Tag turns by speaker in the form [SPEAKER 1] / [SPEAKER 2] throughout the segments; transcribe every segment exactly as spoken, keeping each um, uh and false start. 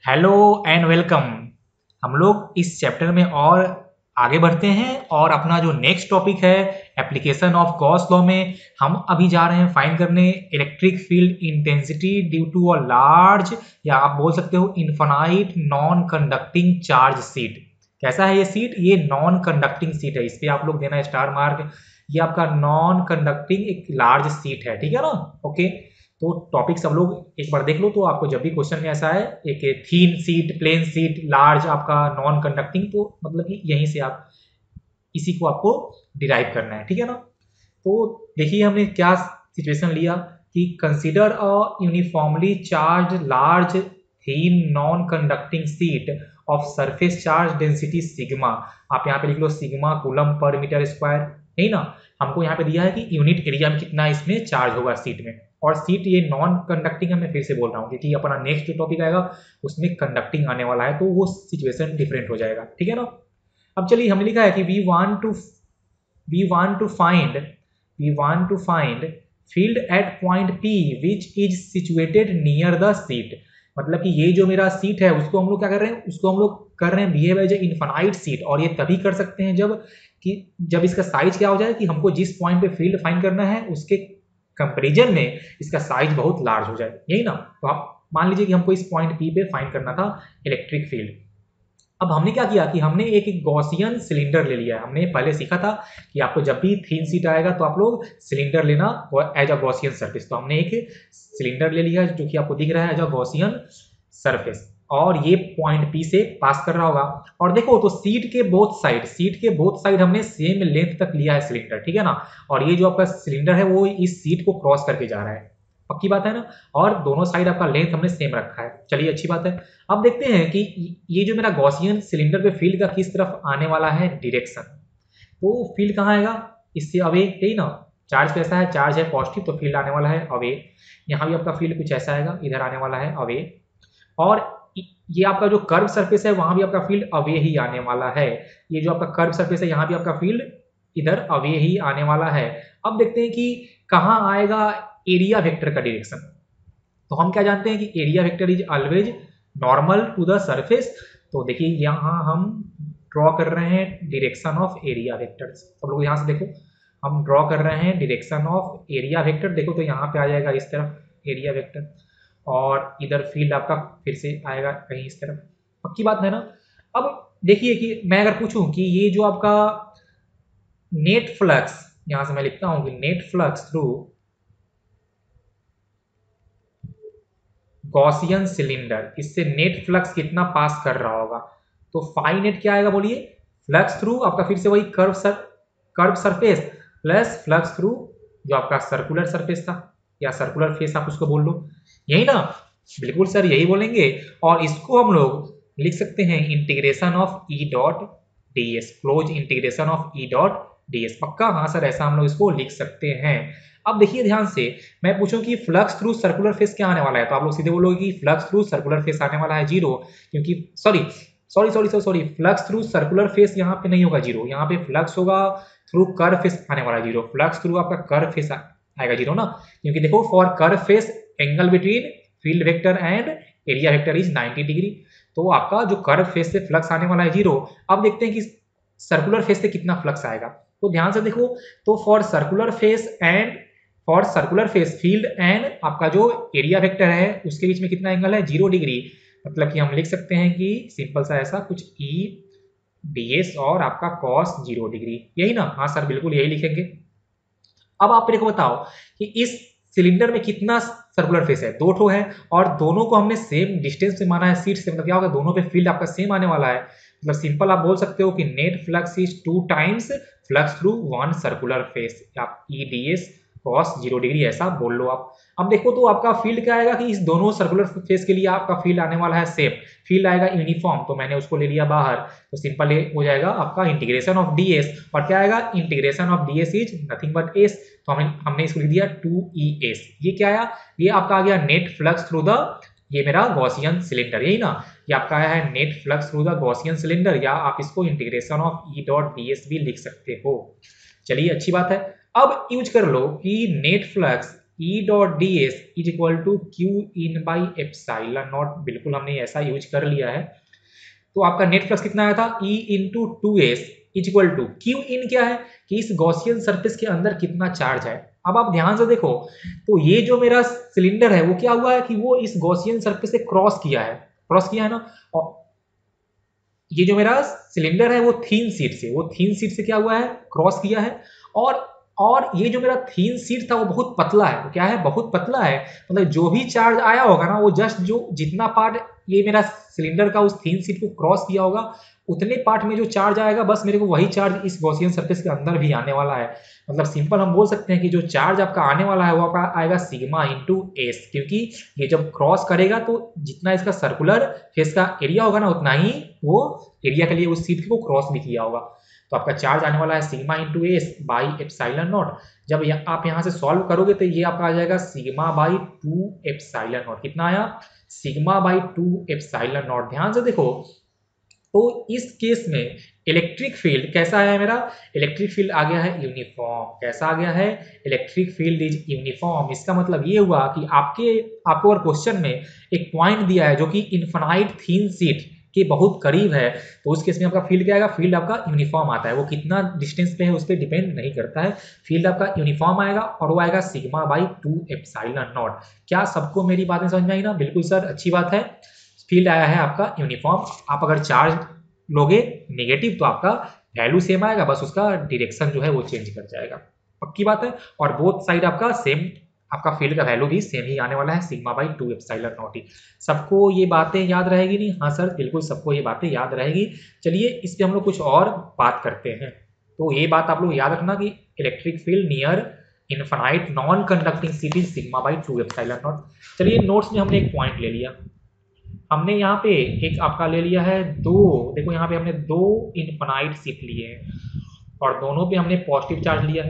[SPEAKER 1] Hello and welcome. हम लोग इस चैप्टर में और आगे बढ़ते हैं और अपना जो नेक्स्ट टॉपिक है एप्लीकेशन ऑफ गॉस लॉ में हम अभी जा रहे हैं फाइंड करने electric field intensity due to a large या आप बोल सकते हो infinite non conducting charge sheet. कैसा है ये सीट? ये नॉन कंडक्टिंग सीट है, इस पे आप लोग देना स्टार मार्क। ये आपका नॉन कंडक्टिंग एक लार्ज सीट है, ठीक है ना। ओके, तो टॉपिक सब लोग एक बार देख लो, तो आपको जब भी क्वेश्चन में ऐसा है एक thin sheet, plane sheet, large आपका नॉन कंडक्टिंग, तो मतलब कि यहीं से आप इसी को आपको डिराइव करना है, ठीक है ना। तो देखिए हमने क्या सिचुएशन लिया कि consider a uniformly charged large thin non conducting sheet of surface charge density sigma. आप यहाँ पे लिख लो sigma coulomb per metre square, नहीं ना। हमको यहाँ पे दिया है कि यूनिट एरिया में कितना इसमें चार्ज होगा सीट में, और सीट ये नॉन कंडक्टिंग है। मैं फिर से बोल रहा हूँ क्योंकि अपना नेक्स्ट जो टॉपिक आएगा उसमें कंडक्टिंग आने वाला है, तो वो सिचुएशन डिफरेंट हो जाएगा, ठीक है ना। अब चलिए हमने लिखा है कि we want to we want to find we want to find field at point P which is situated near the sheet. मतलब कि ये जो मेरा सीट है उसको हम लोग क्या कर रहे हैं, उसको हम लोग कर रहे हैं behave as a infinite sheet. और ये तभी कर सकते हैं जब कि जब इसका साइज क्या हो जाए कि हमको जिस पॉइंट पे फील्ड फाइंड करना है उसके कंपेरिजन में इसका साइज बहुत लार्ज हो जाए, यही ना। तो आप मान लीजिए कि हमको इस पॉइंट P पे फाइंड करना था इलेक्ट्रिक फील्ड। अब हमने क्या किया कि हमने एक गॉसियन सिलेंडर ले लिया है। हमने पहले सीखा था कि आपको जब भी थीन सीट आएगा तो आप लोग सिलेंडर लेना एज अ गॉसियन सरफेस। तो हमने एक सिलेंडर ले लिया जो कि आपको दिख रहा है एज अ गॉसियन सरफेस, और ये पॉइंट P से पास कर रहा होगा। और देखो तो सीट के बोथ साइड सीट के बोथ साइड हमने सेम लेंथ तक लिया है सिलेंडर, ठीक है ना। और ये जो आपका सिलेंडर है वो इस सीट को क्रॉस करके जा रहा है, पक्की बात है ना। और दोनों साइड आपका लेंथ हमने सेम रखा है, चलिए अच्छी बात है। अब देखते हैं कि ये जो मेरा गॉसियन सिलेंडर पे फील्ड का किस तरफ आने वाला है डायरेक्शन। तो फील्ड कहाँ आएगा, इससे अवे, यही ना। चार्ज कैसा है, चार्ज है पॉजिटिव, तो फील्ड आने वाला है अवे। यहाँ भी आपका फील्ड कुछ ऐसा आएगा, इधर आने वाला है अवे। और ये आपका जो कर्व सरफेस है वहां भी आपका फील्ड अवे ही आने वाला है। ये जो आपका कर्व सरफेस है यहाँ भी आपका फील्ड इधर अवे ही आने वाला है। अब देखते हैं कि कहाँ आएगा एरिया वेक्टर का डायरेक्शन। तो हम क्या जानते हैं कि area vector is always normal to the surface. तो देखिए यहाँ हम ड्रॉ कर रहे हैं डायरेक्शन ऑफ एरिया वेक्टर। सब लोग यहाँ से देखो, हम ड्रॉ कर रहे हैं डायरेक्शन ऑफ एरिया वेक्टर। देखो तो यहाँ पे आ जाएगा इस तरफ एरिया वेक्टर, और इधर फील्ड आपका फिर से आएगा कहीं इस तरफ, पक्की बात है ना। अब देखिए कि मैं अगर पूछूं कि ये जो आपका नेट फ्लक्स, यहां से मैं लिखता हूं कि net flux through Gaussian cylinder, इससे नेट फ्लक्स कितना पास कर रहा होगा। तो फाई नेट क्या आएगा बोलिए, फ्लक्स थ्रू आपका फिर से वही कर्व सर curve surface plus flux through जो आपका सर्कुलर सरफेस था, या सर्कुलर फेस आप उसको बोल लो, यही ना। बिल्कुल सर यही बोलेंगे। और इसको हम लोग लिख सकते हैं integration of E dot D S, close integration of E dot D S. पक्का हाँ सर, ऐसा हम लोग इसको लिख सकते हैं। अब देखिए ध्यान से, मैं पूछूं कि फ्लक्स थ्रू सर्कुलर फेस क्या आने वाला है, तो आप लोग सीधे बोलोगे कि फ्लक्स थ्रू सर्कुलर फेस आने वाला है जीरो, क्योंकि sorry sorry sorry sorry sorry flux through circular face यहाँ पे नहीं होगा जीरो, यहाँ पे फ्लक्स होगा थ्रू कर्व फेस आने वाला जीरो। फ्लक्स थ्रू आपका कर्व फेस आएगा जीरो ना, क्योंकि देखो for curve face angle between field vector and area vector is ninety degree. तो आपका जो कर्व फेस से फ्लक्स आने वाला है जीरो। अब देखते हैं कि सर्कुलर फेस से कितना फ्लक्स आएगा। तो ध्यान से देखो, तो for circular face and for circular face field and आपका जो एरिया वेक्टर है उसके बीच में कितना एंगल है, जीरो डिग्री। मतलब कि हम लिख सकते हैं कि सिंपल सा ऐसा कुछ ई डी एस और आपका कॉस जीरो डिग्री, यही ना। हाँ सर बिल्कुल यही लिखेंगे। अब आप मेरे को बताओ कि इस सिलेंडर में कितना सर्कुलर फेस है, दो ठो है, और दोनों को हमने सेम डिस्टेंस से माना है सीट से। मतलब क्या होगा, दोनों पे फील्ड आपका सेम आने वाला है। मतलब सिंपल आप बोल सकते हो कि net flux is two times flux through one circular face, आप E D S cos zero degree ऐसा बोल लो आप। अब देखो तो आपका फील्ड क्या आएगा कि इस दोनों सर्कुलर फेस के लिए आपका फील्ड आने वाला है सेम, फील्ड आएगा यूनिफॉर्म, तो मैंने उसको ले लिया बाहर। तो सिंपल हो जाएगा आपका इंटीग्रेशन ऑफ डी एस, और क्या आएगा, integration of D S is nothing but S. तो हमें हमने इसको लिख दिया टू ई एस। ये क्या आया, ये आपका आ गया नेट फ्लक्स थ्रू द, ये मेरा गॉसियन सिलेंडर, यही ना। ये आपका आया है net flux through the Gaussian cylinder, या आप इसको integration of E dot D S भी लिख सकते हो। चलिए अच्छी बात है। अब यूज कर लो कि net flux E dot D S is equal to Q in by epsilon naught, बिल्कुल हमने ऐसा यूज कर लिया है। तो आपका नेट फ्लक्स कितना आया था, E into two S is equal to Q in क्या है कि इस गॉसियन सरफेस के अंदर कितना चार्ज है। अब आप ध्यान से देखो तो ये जो मेरा सिलेंडर है वो क्या हुआ है कि वो इस गॉसियन सरफेस से क्रॉस किया है, क्रॉस किया है ना। और ये जो मेरा सिलेंडर है वो थीन शीट से, वो थीन शीट से क्या हुआ है, क्रॉस किया है। और और ये जो मेरा थीन शीट था वो बहुत पतला है, वो क्या है, बहुत पतला है। मतलब जो भी चार्ज आया होगा ना वो जस्ट जो जितना पार्ट ये मेरा सिलेंडर का उस थीन शीट को क्रॉस किया होगा उतने पार्ट में जो चार्ज आएगा बस मेरे को वही चार्ज इस गॉसियन सरफेस के अंदर भी आने वाला है। मतलब सिंपल हम बोल सकते हैं कि जो चार्ज आपका आने वाला है वो आपका आएगा सिग्मा इंटू एस, क्योंकि ये जब क्रॉस करेगा तो जितना इसका सर्कुलर फेस का एरिया होगा ना उतना ही वो एरिया के लिए उस शीट को क्रॉस भी किया होगा। तो आपका चार्ज आने वाला है sigma into S by epsilon naught. जब या, आप यहाँ से सॉल्व करोगे तो ये आपका आ जाएगा sigma by two epsilon naught. कितना आया, sigma by two epsilon naught. ध्यान से देखो तो इस केस में इलेक्ट्रिक फील्ड कैसा है मेरा, इलेक्ट्रिक फील्ड आ गया है यूनिफॉर्म। कैसा आ गया है, इलेक्ट्रिक फील्ड इज यूनिफॉर्म। इसका मतलब ये हुआ कि आपके आपको और क्वेश्चन में एक पॉइंट दिया है जो कि इनफाइनाइट थीन शीट के बहुत करीब है, तो उस केस में आपका फील्ड क्या आएगा, फील्ड आपका यूनिफॉर्म आता है। वो कितना डिस्टेंस पे है उस पर डिपेंड नहीं करता है, फील्ड आपका यूनिफॉर्म आएगा और वो आएगा sigma by two epsilon naught. क्या सबको मेरी बातें समझ में आई ना, बिल्कुल सर, अच्छी बात है। फील्ड आया है आपका यूनिफॉर्म। आप अगर चार्ज लोगे नेगेटिव तो आपका वैल्यू सेम आएगा, बस उसका डायरेक्शन जो है वो चेंज कर जाएगा, पक्की बात है। और बोथ साइड आपका सेम, आपका फील्ड का वैल्यू भी सेम ही आने वाला है, sigma by two epsilon not ही। सबको ये बातें याद रहेगी नहीं, हाँ सर बिल्कुल सबको ये बातें याद रहेगी। चलिए इस पे हम लोग कुछ और बात करते हैं। तो ये बात आप लोग याद रखना कि electric field near infinite non conducting sheet is sigma by two epsilon naught. चलिए नोट्स में हमने एक पॉइंट ले लिया, हमने यहाँ पे एक आपका ले लिया है दो, देखो यहाँ पे हमने दो इनफाइनाइट शीट लिए हैं और दोनों पे हमने पॉजिटिव चार्ज लिया है।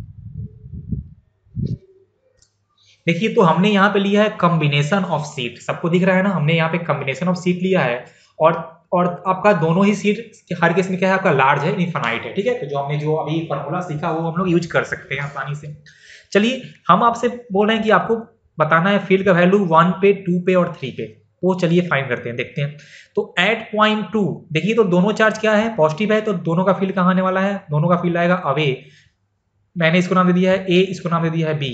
[SPEAKER 1] देखिए तो हमने यहाँ पे लिया है कॉम्बिनेशन ऑफ सीट, सबको दिख रहा है ना, हमने यहाँ पे कॉम्बिनेशन ऑफ सीट लिया है और और आपका दोनों ही सीट हर केस में क्या है, आपका लार्ज है, इनफाइनाइट है, ठीक है। तो जो हमने जो अभी फॉर्मूला सीखा वो हम लोग यूज कर सकते हैं आसानी से। चलिए हम आपसे बोल रहे हैं कि आपको बताना है फील्ड का वैल्यू वन पे, टू पे और थ्री पे, वो चलिए फाइंड करते हैं, देखते हैं। तो एट पॉइंट टू देखिए तो दोनों चार्ज क्या है, पॉजिटिव है, तो दोनों का फील्ड कहाँ आने वाला है, दोनों का फील्ड आएगा अवे। मैंने इसको नाम दे दिया है ए, इसको नाम दे दिया है बी।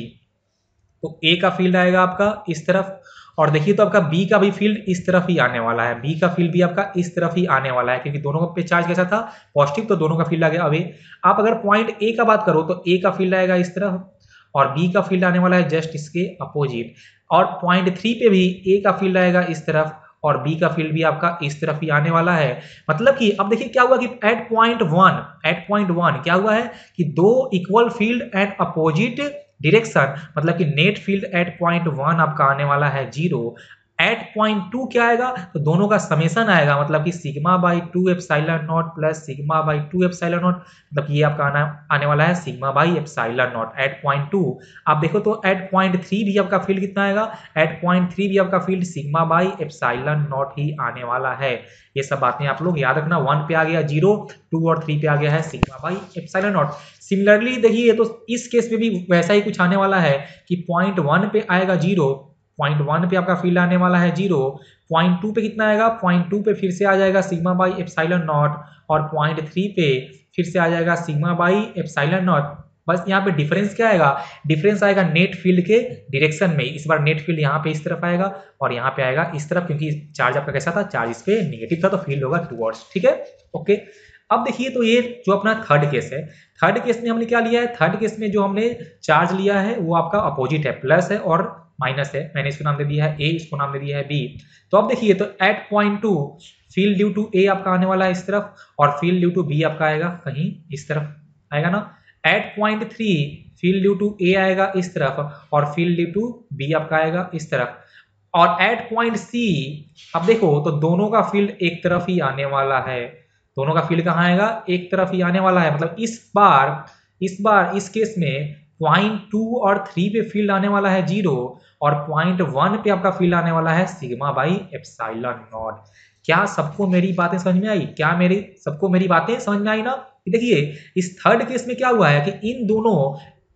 [SPEAKER 1] तो ए का फील्ड आएगा आपका इस तरफ और देखिए तो आपका बी का भी फील्ड इस तरफ ही आने वाला है, बी का फील्ड भी आपका इस तरफ ही आने वाला है क्योंकि दोनों पे चार्ज कैसा था, पॉजिटिव, तो दोनों का फील्ड आ गया अवे। आप अगर पॉइंट ए का बात करो तो ए का फील्ड आएगा इस तरफ और बी का फील्ड आने वाला है जस्ट इसके अपोजिट। और पॉइंट थ्री पे भी ए का फील्ड आएगा इस तरफ और बी का फील्ड भी आपका इस तरफ ही आने वाला है। मतलब कि अब देखिए क्या हुआ कि at point one at point one क्या हुआ है कि दो equal field and opposite direction, मतलब कि net field at point one आपका आने वाला है जीरो। एट पॉइंट टू क्या आएगा, तो दोनों का समेशन आएगा, मतलब कि sigma by two epsilon not plus sigma by two epsilon naught, मतलब ये आपका आना आने वाला है sigma by epsilon naught at point two. आप देखो तो एट पॉइंट थ्री भी आपका फील्ड कितना आएगा, एट पॉइंट थ्री भी आपका field sigma by epsilon not ही आने वाला है। ये सब बातें आप लोग याद रखना, वन पे आ गया जीरो, टू और थ्री पे आ गया है sigma by epsilon naught. Similarly देखिए तो इस केस में भी वैसा ही कुछ आने वाला है कि पॉइंट वन पे आएगा जीरो, पॉइंट वन पे आपका फील्ड आने वाला है जीरो, पॉइंट टू पे कितना आएगा, पॉइंट टू पे फिर से आ जाएगा सिग्मा बाई एप्सिलॉन नॉट और पॉइंट थ्री पे फिर से आ जाएगा सिग्मा बाई एप्सिलॉन नॉट। बस यहाँ पे डिफरेंस क्या आएगा, डिफरेंस आएगा नेट फील्ड के डायरेक्शन में। इस बार नेट फील्ड यहाँ पे इस तरफ आएगा और यहाँ पे आएगा इस तरफ, क्योंकि चार्ज आपका कैसा था, चार्ज इस पे नेगेटिव था तो फील्ड होगा टुवर्ड्स, ठीक है, ओके। अब देखिए तो ये जो अपना थर्ड केस है, थर्ड केस में हमने क्या लिया है, थर्ड केस में जो हमने चार्ज लिया है वो आपका अपोजिट है, प्लस है और माइनस है। मैंने इसको नाम दे दिया है ए, इसको नाम दे दिया है बी। तो अब देखिए तो at point two field due to A आपका आने वाला है इस तरफ और फील्ड ड्यू टू बी आपका आएगा कहीं इस तरफ आएगा ना। At point three field due to A आएगा इस तरफ और फील्ड ड्यू टू बी आपका आएगा इस तरफ। और एट पॉइंट सी अब देखो तो दोनों का फील्ड एक तरफ ही आने वाला है, दोनों का फील्ड कहाँ आएगा, एक तरफ ही आने वाला है। मतलब इस बार इस बार इस केस में पॉइंट टू और थ्री पे फील्ड आने वाला है जीरो और पॉइंट वन पे आपका फील्ड आने वाला है सिग्मा बाई एप्सिलॉन नॉट। क्या सबको मेरी बातें समझ में आई, क्या मेरी सबको मेरी बातें समझ में आई ना। देखिए इस थर्ड केस में क्या हुआ है कि इन दोनों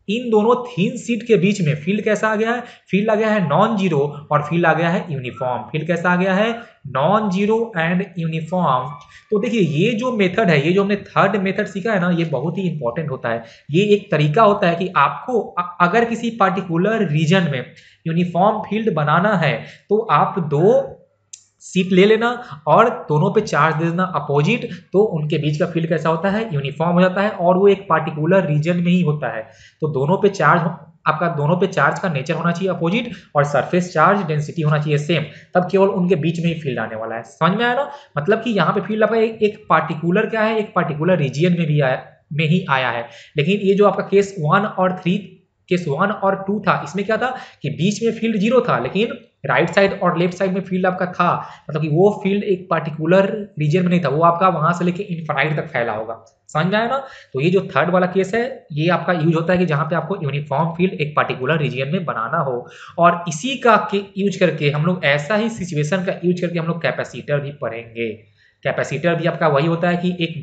[SPEAKER 1] इन दोनों थीन सीट के बीच में फील्ड कैसा आ गया है, फील्ड आ गया है नॉन जीरो और फील्ड आ गया है यूनिफॉर्म। फील्ड कैसा आ गया है, नॉन जीरो एंड यूनिफॉर्म। तो देखिए ये जो मेथड है, ये जो हमने थर्ड मेथड सीखा है ना, ये बहुत ही इंपॉर्टेंट होता है। ये एक तरीका होता है कि आपको अगर किसी पार्टिकुलर रीजन में यूनिफॉर्म फील्ड बनाना है तो आप दो सीट ले लेना और दोनों पे चार्ज दे देना अपोजिट, तो उनके बीच का फील्ड कैसा होता है, यूनिफॉर्म हो जाता है और वो एक पार्टिकुलर रीजन में ही होता है। तो दोनों पे चार्ज, आपका दोनों पे चार्ज का नेचर होना चाहिए अपोजिट और सरफेस चार्ज डेंसिटी होना चाहिए सेम, तब केवल उनके बीच में ही फील्ड आने वाला है। समझ में आया ना, मतलब कि यहाँ पे फील्ड आपका एक, एक पार्टिकुलर क्या है, एक पार्टिकुलर रीजियन में भी आया में ही आया है। लेकिन ये जो आपका केस वन और थ्री, केस वन और टू था, इसमें क्या था कि बीच में फील्ड जीरो था लेकिन राइट साइड और लेफ्ट साइड में फील्ड आपका था, मतलब कि वो फील्ड एक पार्टिकुलर रीजन में नहीं था, वो आपका वहां से लेके इनफाइनाइट तक फैला होगा। समझ में आया ना। तो ये जो थर्ड वाला केस है ये आपका यूज होता है कि जहां पे आपको यूनिफॉर्म फील्ड एक पार्टिकुलर रीजन में बनाना हो, और इसी का के यूज करके हम लोग ऐसा ही सिचुएशन का यूज करके हम लोग कैपेसिटर भी पढ़ेंगे। कैपेसिटर भी आपका वही होता है कि एक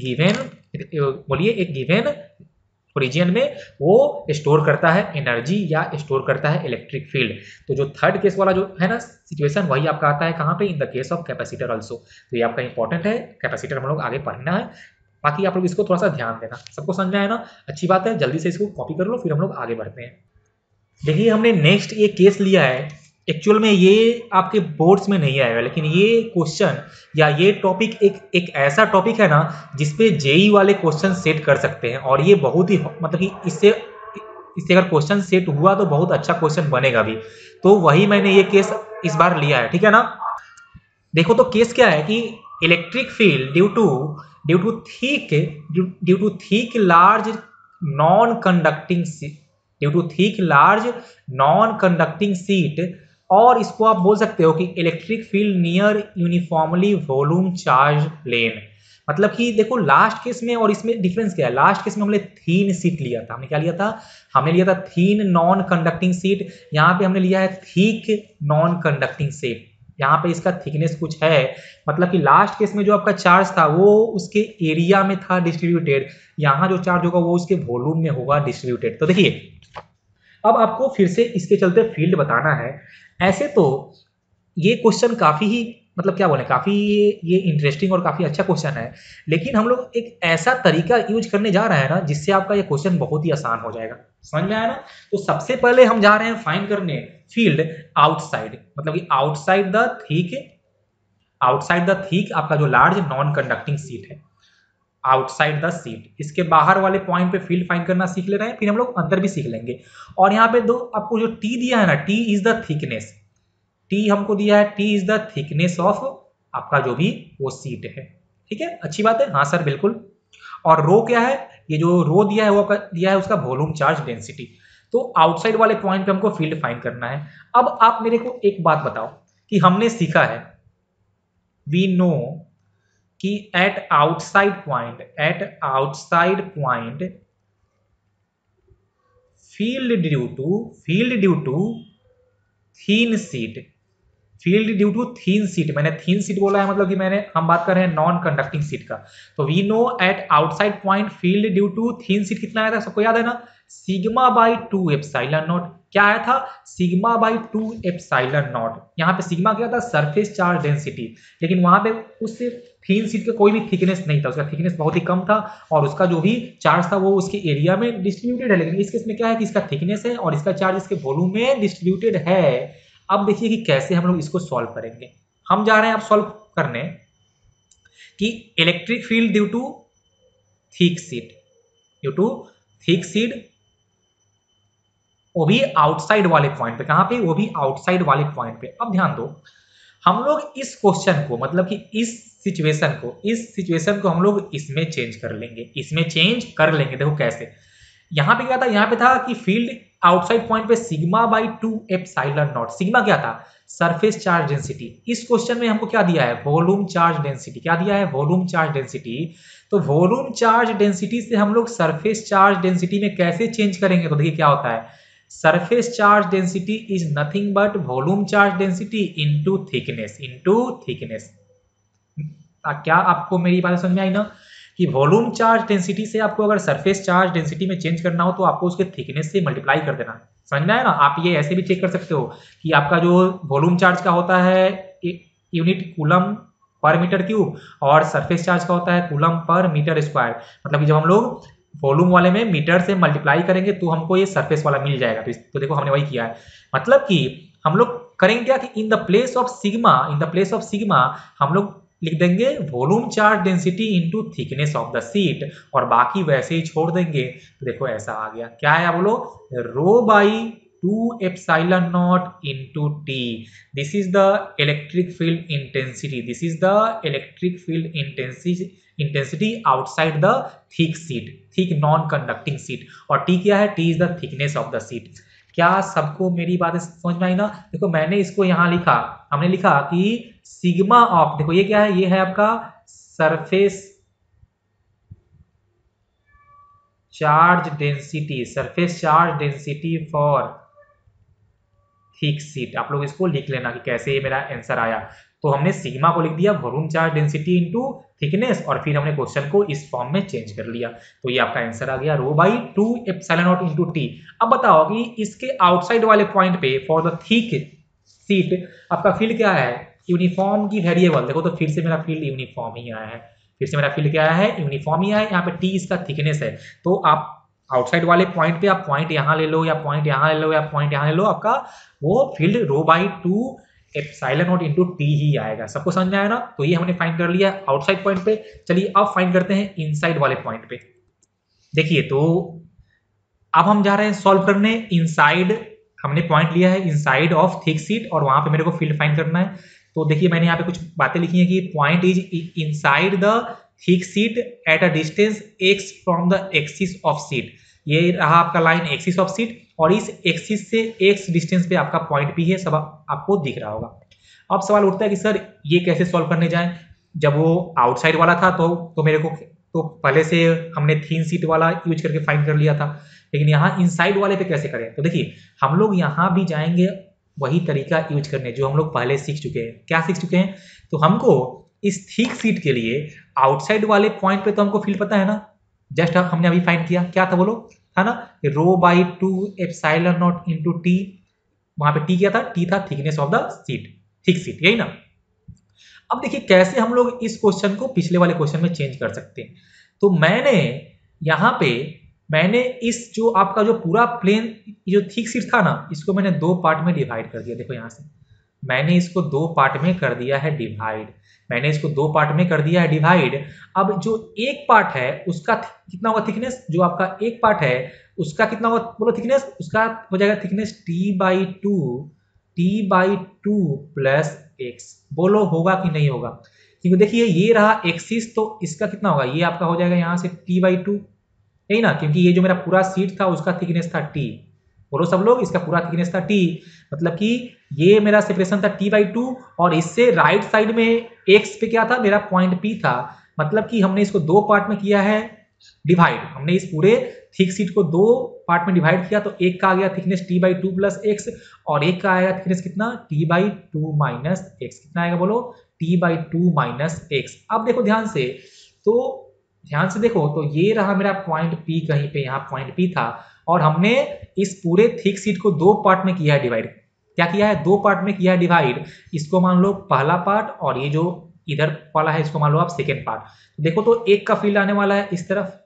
[SPEAKER 1] गिवन, बोलिए एक गिवन रीजन में वो स्टोर करता है एनर्जी या स्टोर करता है इलेक्ट्रिक फील्ड। तो जो थर्ड केस वाला जो है ना सिचुएशन, वही आपका आता है कहाँ पे, in the case of capacitor also. तो ये आपका इंपॉर्टेंट है, कैपेसिटर हम लोग आगे पढ़ना है, बाकी आप लोग इसको थोड़ा सा ध्यान देना। सबको समझ में आया ना, अच्छी बात है, जल्दी से इसको कॉपी कर लो फिर हम लोग आगे बढ़ते हैं। देखिए हमने नेक्स्ट ये केस लिया है, एक्चुअल में ये आपके बोर्ड्स में नहीं आएगा, लेकिन ये क्वेश्चन या ये टॉपिक एक एक ऐसा टॉपिक है ना जिसपे जेई वाले क्वेश्चन सेट कर सकते हैं, और ये बहुत ही मतलब कि इससे इससे अगर क्वेश्चन सेट हुआ तो बहुत अच्छा क्वेश्चन बनेगा भी। तो वही मैंने ये केस इस बार लिया है, ठीक है ना। देखो तो केस क्या है कि electric field due to due to thick due to thick large non conducting due to thick large non conducting sheet, और इसको आप बोल सकते हो कि electric field near uniformly volume charge plane. मतलब कि देखो लास्ट केस में और इसमें डिफरेंस क्या है, लास्ट केस में हमने थीन सीट लिया था, हमने क्या लिया था, हमने लिया था थीन नॉन कंडक्टिंग सीट, यहाँ पे हमने लिया है थिक नॉन कंडक्टिंग सीट। यहाँ पे इसका थिकनेस कुछ है, मतलब कि लास्ट केस में जो आपका चार्ज था वो उसके एरिया में था डिस्ट्रीब्यूटेड, यहाँ जो चार्ज होगा वो उसके वॉल्यूम में होगा डिस्ट्रीब्यूटेड। तो देखिए अब आपको फिर से इसके चलते फील्ड बताना है। ऐसे तो ये क्वेश्चन काफी ही मतलब क्या बोले काफी ये ये इंटरेस्टिंग और काफी अच्छा क्वेश्चन है, लेकिन हम लोग एक ऐसा तरीका यूज करने जा रहे हैं ना जिससे आपका ये क्वेश्चन बहुत ही आसान हो जाएगा। समझ में आया ना। तो सबसे पहले हम जा रहे हैं फाइंड करने फील्ड आउटसाइड, मतलब कि outside the thick outside the thick आपका जो लार्ज नॉन कंडक्टिंग सीट है, आउटसाइड द सीट, इसके बाहर वाले पॉइंट पे फील्ड फाइंड करना सीख ले रहे हैं, फिर हम लोग अंदर भी सीख लेंगे। और यहाँ पे दो आपको जो टी दिया है ना, T is the thickness, T हमको दिया है, T is the thickness of आपका जो भी वो सीट है। ठीक है, अच्छी बात है, हाँ सर बिल्कुल। और रो क्या है, ये जो रो दिया है वो आपका दिया है उसका वॉल्यूम चार्ज डेंसिटी। तो आउटसाइड वाले पॉइंट पे हमको फील्ड फाइंड करना है। अब आप मेरे को एक बात बताओ कि हमने सीखा है, वी नो कि at outside point at outside point field due to field due to thin sheet field due to thin sheet, मैंने थीन सीट बोला है मतलब कि मैंने हम बात कर रहे हैं नॉन कंडक्टिंग सीट का। तो we know at outside point field due to thin sheet कितना आया था, सबको याद है ना, sigma by two epsilon not. क्या आया था, sigma by two epsilon naught. यहाँ पे सिग्मा क्या था, सरफेस चार्ज डेंसिटी, लेकिन वहां पे उस थीन सीट का कोई भी थिकनेस नहीं था, उसका थिकनेस बहुत ही कम था और उसका जो भी चार्ज था वो उसके एरिया में डिस्ट्रीब्यूटेड है। लेकिन इस केस में क्या है कि इसका थिकनेस है और इसका चार्ज इसके वॉल्यूम में डिस्ट्रीब्यूटेड है। अब देखिए कि कैसे हम लोग इसको सॉल्व करेंगे। हम जा रहे हैं अब सॉल्व करने कि electric field due to thick sheet due to thick sheet, वो भी आउटसाइड वाले पॉइंट पे, कहां पे, वो भी आउटसाइड वाले पॉइंट पे। अब ध्यान दो, हम लोग इस क्वेश्चन को मतलब कि इस सिचुएशन को इस सिचुएशन को हम लोग इसमें चेंज कर लेंगे, इसमें चेंज कर लेंगे। देखो कैसे, यहां पे क्या था, यहां पे था कि फील्ड आउटसाइड पॉइंट पे sigma by two epsilon naught. Sigma क्या था, सरफेस चार्ज डेंसिटी। इस क्वेश्चन में हमको क्या दिया है, वॉल्यूम चार्ज डेंसिटी। क्या दिया है, वॉल्यूम चार्ज डेंसिटी। तो वॉल्यूम चार्ज डेंसिटी से हम लोग सरफेस चार्ज डेंसिटी में कैसे चेंज करेंगे, तो देखिए क्या होता है, surface charge density is nothing but volume charge density into thickness into thickness. क्या आपको मेरी बात समझ में आई ना। कि वॉल्यूम चार्ज डेंसिटी से आपको अगर सरफेस चार्ज डेंसिटी में चेंज करना हो तो आपको उसके थिकनेस से मल्टीप्लाई कर देना। समझ में आया ना? आप ये ऐसे भी चेक कर सकते हो कि आपका जो वॉल्यूम चार्ज का होता है unit coulomb per metre cube और सरफेस चार्ज का होता है कूलम पर मीटर स्क्वायर। मतलब कि जब हम लोग वॉल्यूम वाले में मीटर से मल्टीप्लाई करेंगे तो हमको ये सरफेस वाला मिल जाएगा। तो, तो देखो हमने वही किया है। मतलब कि हम लोग करेंगे क्या कि in the place of sigma in the place of sigma हम लोग लिख देंगे volume charge density into thickness of the sheet और बाकी वैसे ही छोड़ देंगे। तो देखो ऐसा आ गया, क्या है बोलो, rho by two epsilon naught into T. This is the electric field intensity this is the electric field intensity intensity outside the thick sheet, thick non conducting sheet. और टी क्या है? T is the thickness of the sheet. क्या सबको मेरी बातें समझ में आई ना? देखो मैंने इसको यहां लिखा, हमने लिखा कि सिग्मा ऑफ, देखो ये क्या है, ये है आपका surface charge density, surface charge density for thick sheet. आप लोग इसको लिख लेना कि कैसे ये मेरा आंसर आया। तो हमने सिग्मा को लिख दिया volume charge density into thickness और फिर हमने क्वेश्चन को इस फॉर्म में चेंज कर लिया। तो ये आपका आंसर आ गया rho by two epsilon naught into T. अब बताओ कि इसके आउटसाइड वाले पॉइंट पे फॉर द थिक सीट आपका फील्ड क्या है? यूनिफॉर्म की वेरिएबल। देखो तो फिर से मेरा फील्ड यूनिफॉर्म ही आया है, फिर से मेरा फील्ड क्या है? यूनिफॉर्म ही आया है। यहाँ पे टी इसका थिकनेस है। तो आप आउटसाइड वाले पॉइंट पे आप पॉइंट यहाँ ले लो या पॉइंट यहाँ ले लो या पॉइंट यहाँ ले लो, आपका वो field rho by two epsilon naught into T ही आएगा। सबको समझ में आया ना? तो ये हमने फाइंड कर लिया आउटसाइड पॉइंट पे। चलिए अब फाइंड करते हैं इनसाइड वाले पॉइंट पे। देखिए तो अब हम जा रहे हैं सॉल्व करने इनसाइड। हमने पॉइंट लिया है इनसाइड ऑफ थिक सीट और वहां पे मेरे को फील्ड फाइंड करना है। तो देखिए मैंने यहाँ पे कुछ बातें लिखी हैं कि point is inside the thick sheet at a distance X from the axis of sheet. ये रहा आपका लाइन एक्सिस ऑफ सीट और इस एक्सिस से एक्स डिस्टेंस पे आपका पॉइंट भी है, सब आपको दिख रहा होगा। अब सवाल उठता है कि सर ये कैसे सॉल्व करने जाएं? जब वो आउटसाइड वाला था तो तो मेरे को तो पहले से हमने थीन सीट वाला यूज करके फाइंड कर लिया था, लेकिन यहाँ इनसाइड वाले पे कैसे करें? तो देखिए हम लोग यहाँ भी जाएंगे वही तरीका यूज करने जो हम लोग पहले सीख चुके हैं। क्या सीख चुके हैं? तो हमको इस थिक सीट के लिए आउटसाइड वाले पॉइंट पे तो हमको फील्ड पता है ना, जस्ट हमने अभी फाइंड किया। क्या था बोलो? था ना rho by two epsilon naught into T. वहां पे टी क्या था? टी था thickness of the sheet, thick sheet, यही ना। अब देखिए कैसे हम लोग इस क्वेश्चन को पिछले वाले क्वेश्चन में चेंज कर सकते हैं। तो मैंने यहाँ पे मैंने इस जो आपका जो पूरा प्लेन जो थिक सीट था ना, इसको मैंने दो पार्ट में डिवाइड कर दिया। देखो यहाँ से मैंने इसको दो पार्ट में कर दिया है डिवाइड मैंने इसको दो पार्ट में कर दिया है डिवाइड। अब जो एक पार्ट है उसका कितना होगा थिकनेस? जो आपका एक पार्ट है उसका कितना होगा बोलो थिकनेस? उसका हो जाएगा thickness T by two T by two plus X. बोलो होगा कि नहीं होगा? क्योंकि देखिए ये रहा एक्सिस, तो इसका कितना होगा? ये आपका हो जाएगा यहाँ से टी बाई टू, यही ना, क्योंकि ये जो मेरा पूरा सीट था उसका थिकनेस था टी। बोलो सब लोग, इसका पूरा थिकनेस था टी। मतलब कि ये मेरा सेपरेशन था टी बाई टू और इससे राइट साइड में एक्स पे क्या था? मेरा पॉइंट पी था। मतलब कि हमने इसको दो पार्ट में किया है डिवाइड। हमने इस पूरे थिक सीट को दो पार्ट में डिवाइड किया, तो एक का आ गया thickness T by two plus X और एक का आएगा थिकनेस कितना? T by two minus X. कितना आएगा बोलो? T by two minus X. अब देखो ध्यान से, तो ध्यान से देखो तो ये रहा मेरा पॉइंट पी, कहीं पे यहाँ पॉइंट पी था और हमने इस पूरे थिक सीट को दो पार्ट में किया है डिवाइड। क्या किया है? दो पार्ट में किया है डिवाइड। इसको मान लो पहला पार्ट और ये जो इधर वाला है इसको मान लो आप सेकेंड पार्ट। देखो तो एक का फील्ड आने वाला है इस तरफ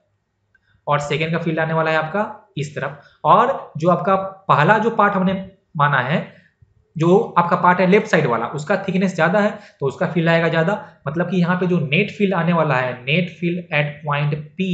[SPEAKER 1] और सेकेंड का फील्ड आने वाला है आपका इस तरफ। और जो आपका पहला जो पार्ट हमने माना है, जो आपका पार्ट है लेफ्ट साइड वाला, उसका थिकनेस ज्यादा है तो उसका फील्ड आएगा ज्यादा। मतलब कि यहाँ पे जो नेट फील्ड आने वाला है, net field at point P,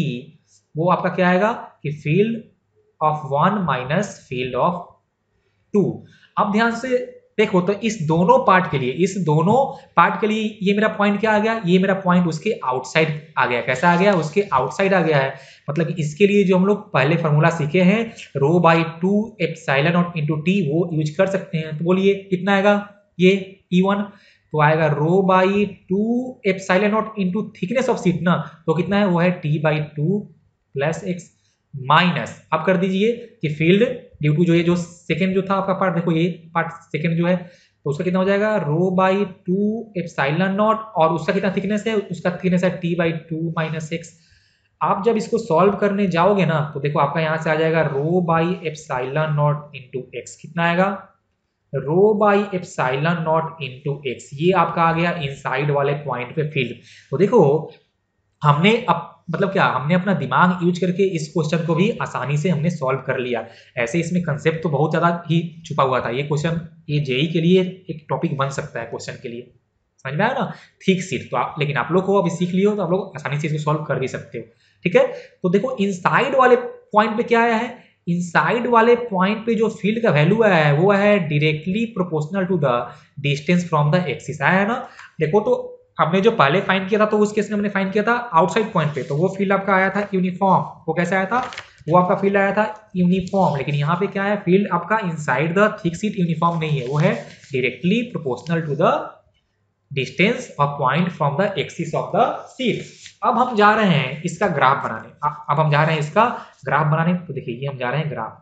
[SPEAKER 1] वो आपका क्या आएगा कि field of one minus field of two. अब ध्यान से देखो तो इस दोनों पार्ट के लिए इस दोनों पार्ट के लिए ये मेरा पॉइंट क्या आ गया? ये मेरा पॉइंट उसके आउटसाइड आ गया। कैसा आ गया? उसके आउटसाइड आ गया है। मतलब इसके लिए जो हम लोग पहले फॉर्मूला सीखे हैं rho by two epsilon naught into T, वो यूज कर सकते हैं। तो बोलिए कितना आएगा? ये ई वन तो आएगा rho by two epsilon naught into thickness of sheet ना, तो कितना है? वो है T by two plus X minus. अब कर दीजिए कि फील्ड ड्यू टू जो ये जो सेकंड जो था आपका पार्ट, देखो ये पार्ट सेकंड जो है तो उसका कितना हो जाएगा? Rho by two epsilon not और उसका कितना थिकनेस है? उसका थिकनेस है T by two minus X. आप जब इसको सॉल्व करने जाओगे ना तो देखो आपका यहाँ से आ जाएगा rho by epsilon not into x. कितना आएगा? Rho by epsilon not into x. ये आपका आ गया इनसाइड वाले पॉइंट पे फील्ड। तो देखो हमने अब मतलब क्या, हमने अपना दिमाग यूज करके इस क्वेश्चन को भी आसानी से हमने सॉल्व कर लिया। ऐसे इसमें कंसेप्ट तो बहुत ज्यादा ही छुपा हुआ था। ये क्वेश्चन ये जेई के लिए एक टॉपिक बन सकता है क्वेश्चन के लिए, समझ में आया ना? थिक सीट तो आप, लेकिन आप लोग को अब सीख लियो तो आप लोग आसानी से इसको सॉल्व कर भी सकते हो। ठीक है, तो देखो इनसाइड वाले पॉइंट पे क्या आया है? इनसाइड वाले पॉइंट पे जो फील्ड का वैल्यू आया है वो है directly proportional to the distance from the axis. आया है ना? देखो तो हमने जो पहले फाइंड किया था तो उस केस में हमने फाइंड किया था आउटसाइड पॉइंट पे, तो वो फील्ड आपका आया था यूनिफॉर्म। वो कैसे आया था? वो आपका फील्ड आया था यूनिफॉर्म। लेकिन यहाँ पे क्या है? फील्ड आपका inside the thick sheet uniform नहीं है, वो है directly proportional to the distance of point from the axis of the sheet. अब हम जा रहे हैं इसका ग्राफ बनाने। अब हम जा रहे हैं इसका ग्राफ बनाने। तो देखिए ये हम जा रहे हैं ग्राफ,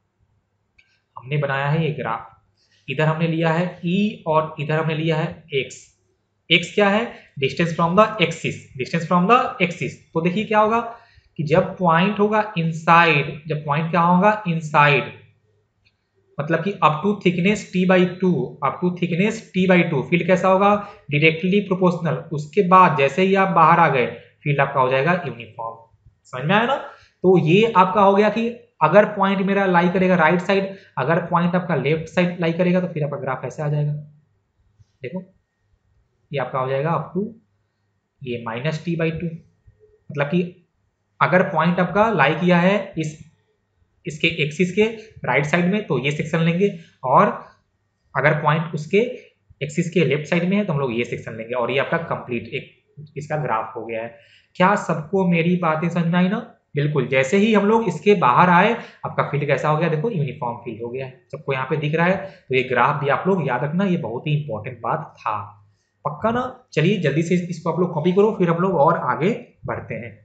[SPEAKER 1] हमने बनाया है ये ग्राफ। इधर हमने लिया है ई और इधर हमने लिया है एक्स। एक्स क्या है? Distance from the axis, distance from the axis. तो देखिए क्या होगा कि जब पॉइंट होगा इनसाइड, जब पॉइंट क्या होगा? इनसाइड, मतलब कि up to thickness T by two, up to thickness T by two field कैसा होगा? Directly proportional. उसके बाद जैसे ही आप बाहर आ गए फील्ड आपका हो जाएगा यूनिफॉर्म। समझ में आया ना? तो ये आपका हो गया कि अगर पॉइंट मेरा लाई करेगा राइट साइड, अगर पॉइंट आपका लेफ्ट साइड लाई करेगा तो फिर आपका ग्राफ ऐसे आ जाएगा। देखो ये आपका हो जाएगा अप टू ये माइनस टी बाई टू, मतलब कि अगर पॉइंट आपका लाई किया है इस इसके एक्सिस के राइट साइड में तो ये सेक्शन लेंगे, और अगर पॉइंट उसके एक्सिस के लेफ्ट साइड में है तो हम लोग ये सेक्शन लेंगे। और ये आपका कंप्लीट एक इसका ग्राफ हो गया है। क्या सबको मेरी बातें समझ में आई ना? बिल्कुल। जैसे ही हम लोग इसके बाहर आए आपका फील्ड कैसा हो गया? देखो यूनिफॉर्म फील्ड हो गया है। सबको यहाँ पे दिख रहा है? तो ये ग्राफ भी आप लोग याद रखना, ये बहुत ही इंपॉर्टेंट बात था। पक्का ना? चलिए जल्दी से इसको आप लोग कॉपी करो, फिर हम लोग और आगे बढ़ते हैं।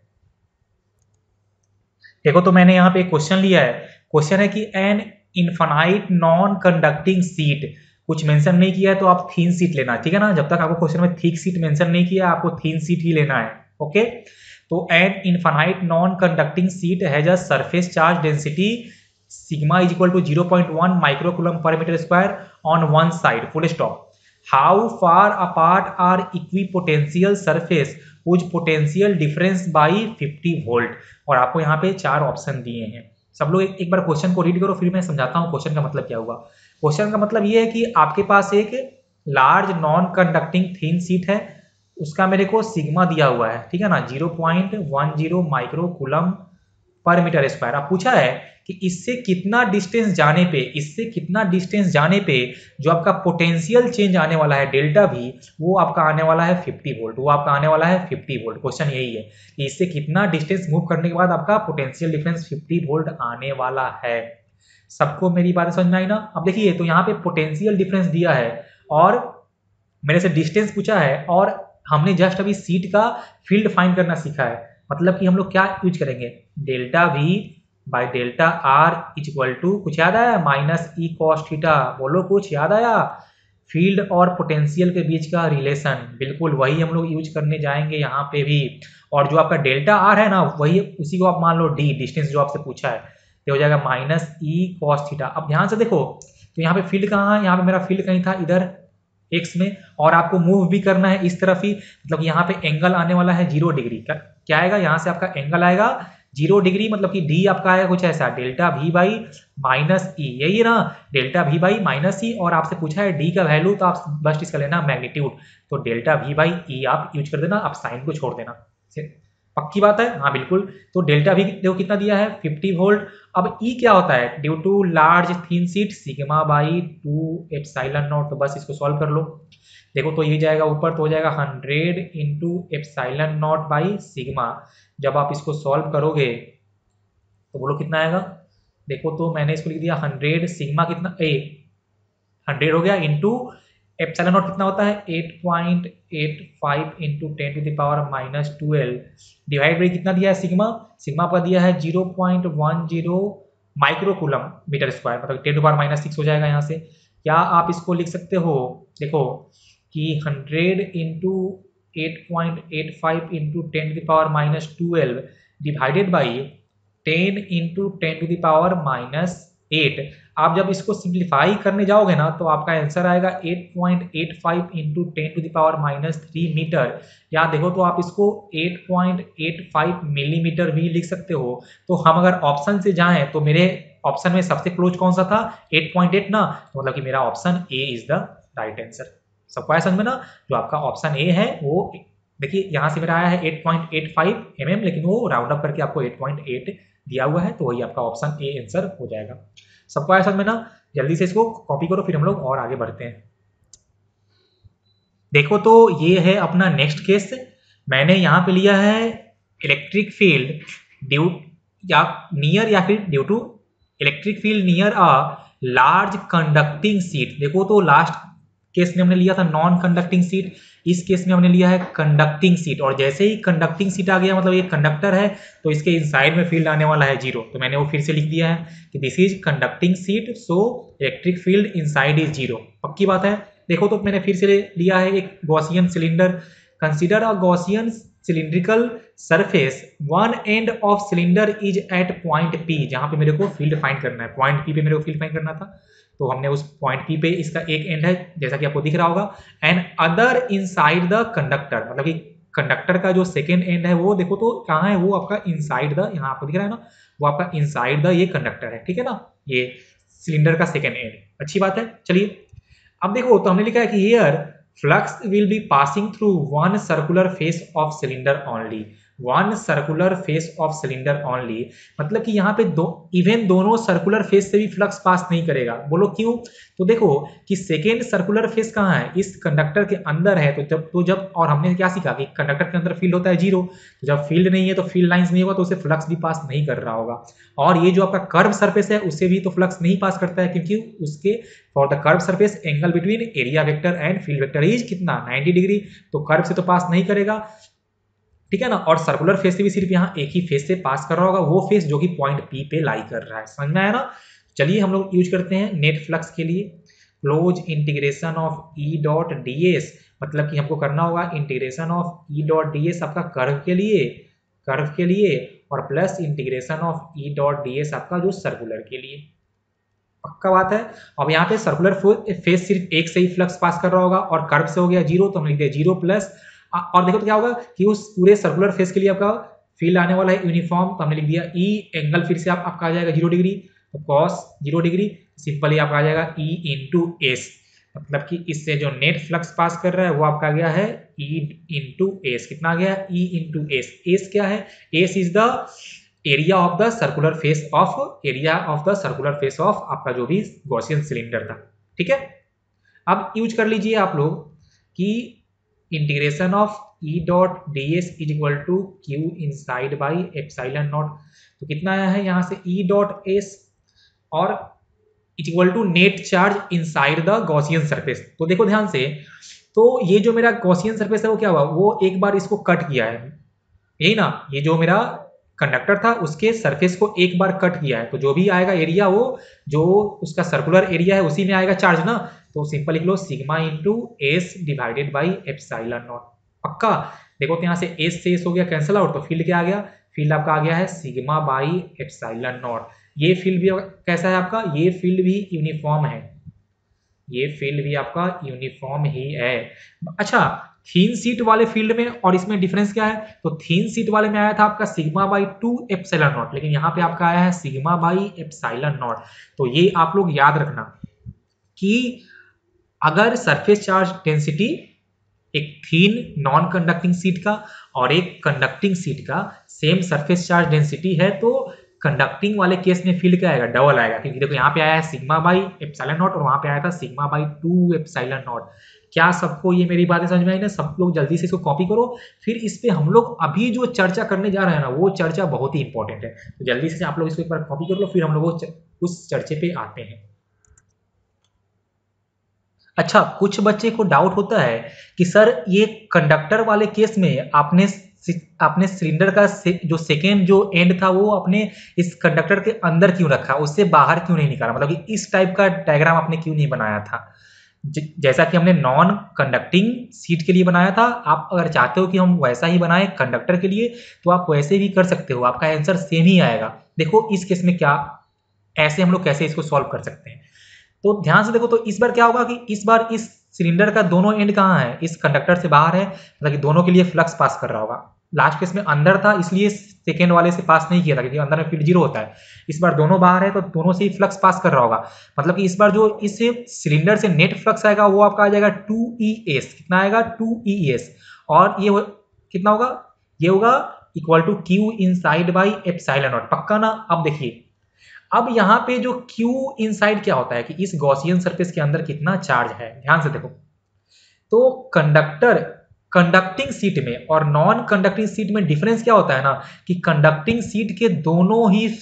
[SPEAKER 1] देखो तो मैंने यहाँ पे एक क्वेश्चन लिया है। क्वेश्चन है कि an infinite non conducting sheet, कुछ मेंशन नहीं किया है तो आप थीन सीट लेना, ठीक है ना? जब तक आपको क्वेश्चन में थिक सीट मेंशन नहीं किया आपको थीन सीट ही लेना है। ओके, तो an infinite non conducting sheet has a surface charge density sigma is equal to zero point one microcoulomb per metre square on one side, full stop. How far apart are equipotential surface कुछ potential difference by fifty volt. और आपको यहाँ पे चार option दिए हैं। सब लोग एक, एक बार क्वेश्चन को रीड करो, फिर मैं समझाता हूँ क्वेश्चन का मतलब क्या हुआ। क्वेश्चन का मतलब ये है कि आपके पास एक large non conducting thin sheet है, उसका मेरे को सिग्मा दिया हुआ है, ठीक है ना? Zero point one zero micro coulomb per metre square. अब पूछा है कि इससे कितना डिस्टेंस जाने पे, इससे कितना डिस्टेंस जाने पे जो आपका पोटेंशियल चेंज आने वाला है डेल्टा भी, वो आपका आने वाला है फिफ्टी वोल्ट। वो आपका आने वाला है फिफ्टी वोल्ट। क्वेश्चन यही है कि इससे कितना डिस्टेंस मूव करने के बाद आपका पोटेंशियल डिफरेंस फिफ्टी वोल्ट आने वाला है। सबको मेरी बात समझ में आई ना? अब देखिए तो यहाँ पे पोटेंशियल डिफरेंस दिया है और मेरे से डिस्टेंस पूछा है, और हमने जस्ट अभी सीट का फील्ड फाइंड करना सीखा है। मतलब कि हम लोग क्या यूज करेंगे? Delta v by delta r is equal to, कुछ याद आया? Minus e cos theta. बोलो कुछ याद आया? फील्ड और पोटेंशियल के बीच का रिलेशन, बिल्कुल वही हम लोग यूज करने जाएंगे यहाँ पे भी। और जो आपका डेल्टा आर है ना, वही उसी को आप मान लो डी, डिस्टेंस जो आपसे पूछा है, ये हो जाएगा माइनस ई कॉस थीटा। अब ध्यान से देखो तो यहाँ पे फील्ड कहाँ है? यहाँ पे मेरा फील्ड कहीं था इधर एक्स में, और आपको मूव भी करना है इस तरफ ही, मतलब यहाँ पे एंगल आने वाला है जीरो डिग्री। क्या क्या आएगा? यहाँ से आपका एंगल आएगा जीरो डिग्री, मतलब कि डी आपका आएगा कुछ ऐसा, delta v by minus e, यही है ना? Delta v by minus e. और आपसे पूछा है डी का वैल्यू, तो आप बस इसका लेना मैग्नीट्यूड, तो डेल्टा वी बाई ई आप यूज कर देना, आप साइन को छोड़ देना। पक्की बात है? हाँ बिल्कुल। तो डेल्टा वी देखो कितना दिया है? Fifty volt. अब ई क्या होता है? Due to large thin sheet sigma by two epsilon not. तो बस इसको सॉल्व कर लो। देखो तो ये जाएगा ऊपर तो हो जाएगा hundred into epsilon not by sigma. जब आप इसको सॉल्व करोगे तो बोलो कितना आएगा? देखो तो मैंने इसको लिख दिया हंड्रेड, सिग्मा कितना ए हंड्रेड हो गया, इंटू एप्सिलॉन नॉट कितना होता है? Eight point eight five into ten to the power minus twelve divide by कितना दिया है? सिग्मा सिग्मा पर दिया है zero point one zero micro coulomb metre square, मतलब ten to power minus six हो जाएगा यहाँ से। क्या आप इसको लिख सकते हो? देखो कि hundred into eight point eight five into ten to the power minus twelve, divided by ten into ten to the power minus eight. आप जब इसको सिंप्लीफाई करने जाओगे ना तो आपका आंसर आएगा eight point eight five into ten to the power minus three metre. या देखो तो आप इसको eight point eight five millimetre भी लिख सकते हो। तो हम अगर ऑप्शन से जाएं तो मेरे ऑप्शन में सबसे क्लोज कौन सा था, एट पॉइंट एट ना, तो मतलब कि मेरा option A is the right answer. सबको आया समझ में ना, जो आपका ऑप्शन ए है वो देखिए यहाँ से मेरा आया है eight point eight five mm, लेकिन वो राउंड अप करके आपको एट पॉइंट एट दिया हुआ है, तो वही आपका ऑप्शन ए आंसर हो जाएगा। सबको आया समझ में ना, जल्दी से इसको कॉपी करो फिर हम लोग और आगे बढ़ते हैं। देखो तो ये है अपना नेक्स्ट केस। मैंने यहाँ पे लिया है इलेक्ट्रिक फील्ड ड्यू या नियर या फिर due to electric field near a large conducting sheet. देखो तो लास्ट केस में हमने लिया था नॉन कंडक्टिंग सीट, इस केस में हमने लिया है कंडक्टिंग सीट। और जैसे ही कंडक्टिंग सीट आ गया मतलब ये कंडक्टर है तो इसके इनसाइड में फील्ड आने वाला है जीरो, तो मैंने वो फिर से लिख दिया है कि this is conducting sheet so electric field inside is zero. पक्की बात है। देखो तो मैंने फिर से लिया है एक Gaussian cylinder. Consider a Gaussian cylindrical surface, one end of cylinder is at point p, जहां पे मेरे को फील्ड फाइंड करना है, पॉइंट पी पे मेरे को फील्ड फाइंड करना था, तो हमने उस पॉइंट पी पे इसका एक एंड है जैसा कि आपको दिख रहा होगा, and other inside the conductor, मतलब कि कंडक्टर का जो सेकेंड एंड है वो देखो तो कहाँ है, वो आपका इनसाइड द, यहाँ आपको दिख रहा है ना, वो आपका इनसाइड द ये कंडक्टर है, ठीक है ना, ये सिलेंडर का सेकेंड एंड। अच्छी बात है। चलिए अब देखो तो हमने लिखा है कि here flux will be passing through one circular face of cylinder only, one circular face of cylinder only, मतलब कि यहाँ पे दो इवन दोनों सर्कुलर फेस से भी फ्लक्स पास नहीं करेगा। बोलो क्यों? तो देखो कि सेकेंड सर्कुलर फेस कहाँ है, इस कंडक्टर के अंदर है, तो जब तो जब और हमने क्या सीखा कि कंडक्टर के अंदर फील्ड होता है जीरो, तो जब फील्ड नहीं है तो फील्ड लाइंस नहीं होगा तो उसे फ्लक्स भी पास नहीं कर रहा होगा। और ये जो आपका कर्व सरफेस है उससे भी तो फ्लक्स नहीं पास करता है, क्योंकि उसके for the curve surface angle between area vector and field vector is कितना, नाइंटी डिग्री, तो कर्व से तो पास नहीं करेगा, ठीक है ना। और सर्कुलर फेस से भी सिर्फ यहाँ एक ही फेस से पास कर रहा होगा, वो फेस जो कि पॉइंट पी पे लाई कर रहा है। समझ में आया ना। चलिए हम लोग यूज करते हैं नेट फ्लक्स के लिए close integration of E dot D s, मतलब कि हमको करना होगा integration of E dot D s आपका कर्व के लिए, कर्व के लिए, और plus integration of E dot D s आपका जो सर्कुलर के लिए। पक्का बात है। अब यहाँ पे सर्कुलर फेस सिर्फ एक से ही फ्लक्स पास कर रहा होगा और कर्व से हो गया जीरो, तो हम लिख दिया जीरो प्लस, और देखो तो क्या होगा कि उस पूरे सर्कुलर फेस के लिए आपका फील्ड आने वाला है यूनिफॉर्म, तो हमने लिख दिया ई एंगल फिर से आप, आपका आ जाएगा जीरो डिग्री, तो कॉस जीरो डिग्री, सिंपली आपका आ जाएगा ई इंटू एस, मतलब कि इससे जो नेट फ्लक्स पास कर रहा है वो आपका आ गया है ई इंटू एस। कितना आ गया? E into S. एस क्या है? S is the area of the circular face of area of the circular face of आपका जो भी गॉसियन सिलेंडर था, ठीक है। अब यूज कर लीजिए आप लोग कि integration of E dot D S is equal to q inside by epsilon not, तो कितना आया है यहाँ से ई डॉट एस और is equal to net charge inside the Gaussian surface. तो देखो ध्यान से, तो ये जो मेरा गॉसियन सरफेस है वो क्या हुआ, वो एक बार इसको कट किया है, यही ना, ये जो मेरा कंडक्टर था उसके सरफेस को एक बार कट किया है, तो जो भी आएगा एरिया वो जो उसका सर्कुलर एरिया है उसी में आएगा चार्ज ना, तो सिंपल लिख लो sigma into s divided by epsilon not. पक्का। देखो तो यहाँ से एस से एस हो गया कैंसिल आउट, तो फील्ड क्या आ गया, फील्ड आपका आ गया है सिग्मा बाई एप्सिलॉन नॉट। ये फील्ड भी कैसा है आपका, ये फील्ड भी यूनिफॉर्म है, ये फील्ड भी आपका यूनिफॉर्म ही है। अच्छा, थीन सीट वाले फील्ड में और इसमें डिफरेंस क्या है, तो थीन सीट वाले में आया था आपका sigma by two epsilon not, लेकिन यहाँ पे आपका आया है सिग्मा बाई एप्सिलॉन नॉट। तो ये आप लोग याद रखना कि अगर सरफेस चार्ज डेंसिटी एक थीन नॉन कंडक्टिंग सीट का और एक कंडक्टिंग सीट का सेम सरफेस चार्ज डेंसिटी है, तो कंडक्टिंग वाले केस में फील्ड क्या आएगा, डबल आएगा, क्योंकि देखो यहाँ पे आया है सिग्मा बाई एप्सिलॉन नॉट और वहां पे आया था sigma by two epsilon not. क्या सबको ये मेरी बातें समझ में आई ना? सब लोग जल्दी से इसको कॉपी करो, फिर इस पे हम लोग अभी जो चर्चा करने जा रहे हैं ना वो चर्चा बहुत ही इंपॉर्टेंट है, तो जल्दी से आप लोग इसको एक बार कॉपी कर लो, फिर हम लोग उस चर्चे पे आते हैं। अच्छा, कुछ बच्चे को डाउट होता है कि सर ये कंडक्टर वाले केस में आपने आपने सिलेंडर का से, जो सेकेंड जो एंड था वो आपने इस कंडक्टर के अंदर क्यों रखा, उससे बाहर क्यों नहीं निकाला, मतलब कि इस टाइप का डायग्राम आपने क्यों नहीं बनाया था। जैसा कि हमने नॉन कंडक्टिंग सीट के लिए बनाया था, आप अगर चाहते हो कि हम वैसा ही बनाए कंडक्टर के लिए तो आप वैसे भी कर सकते हो, आपका आंसर सेम ही आएगा। देखो इस केस में क्या, ऐसे हम लोग कैसे इसको सॉल्व कर सकते हैं। तो ध्यान से देखो, तो इस बार क्या होगा कि इस बार इस सिलेंडर का दोनों एंड कहाँ है, इस कंडक्टर से बाहर है, मतलब कि दोनों के लिए फ्लक्स पास कर रहा होगा। लास्ट केस में अंदर था इसलिए सेकेंड वाले से पास नहीं किया था, क्योंकि अंदर में फील्ड जीरो होता है। इस बार दोनों बाहर है तो दोनों से ही फ्लक्स पास कर रहा होगा, मतलब कि इस बार जो इस सिलेंडर से नेट फ्लक्स आएगा वो आपका आ जाएगा टू ई एस। कितना आएगा, टू ई एस। और ये कितना होगा, ये होगा equal to q inside by epsilon not. पक्का ना। अब देखिए, अब यहाँ पे जो Q इनसाइड क्या होता है कि इस गॉसियन सरफेस के अंदर कितना चार्ज है। ध्यान से देखो, तो कंडक्टर कंडक्टिंग सीट में और नॉन कंडक्टिंग सीट में डिफरेंस क्या होता है ना, कि कंडक्टिंग सीट के दोनों ही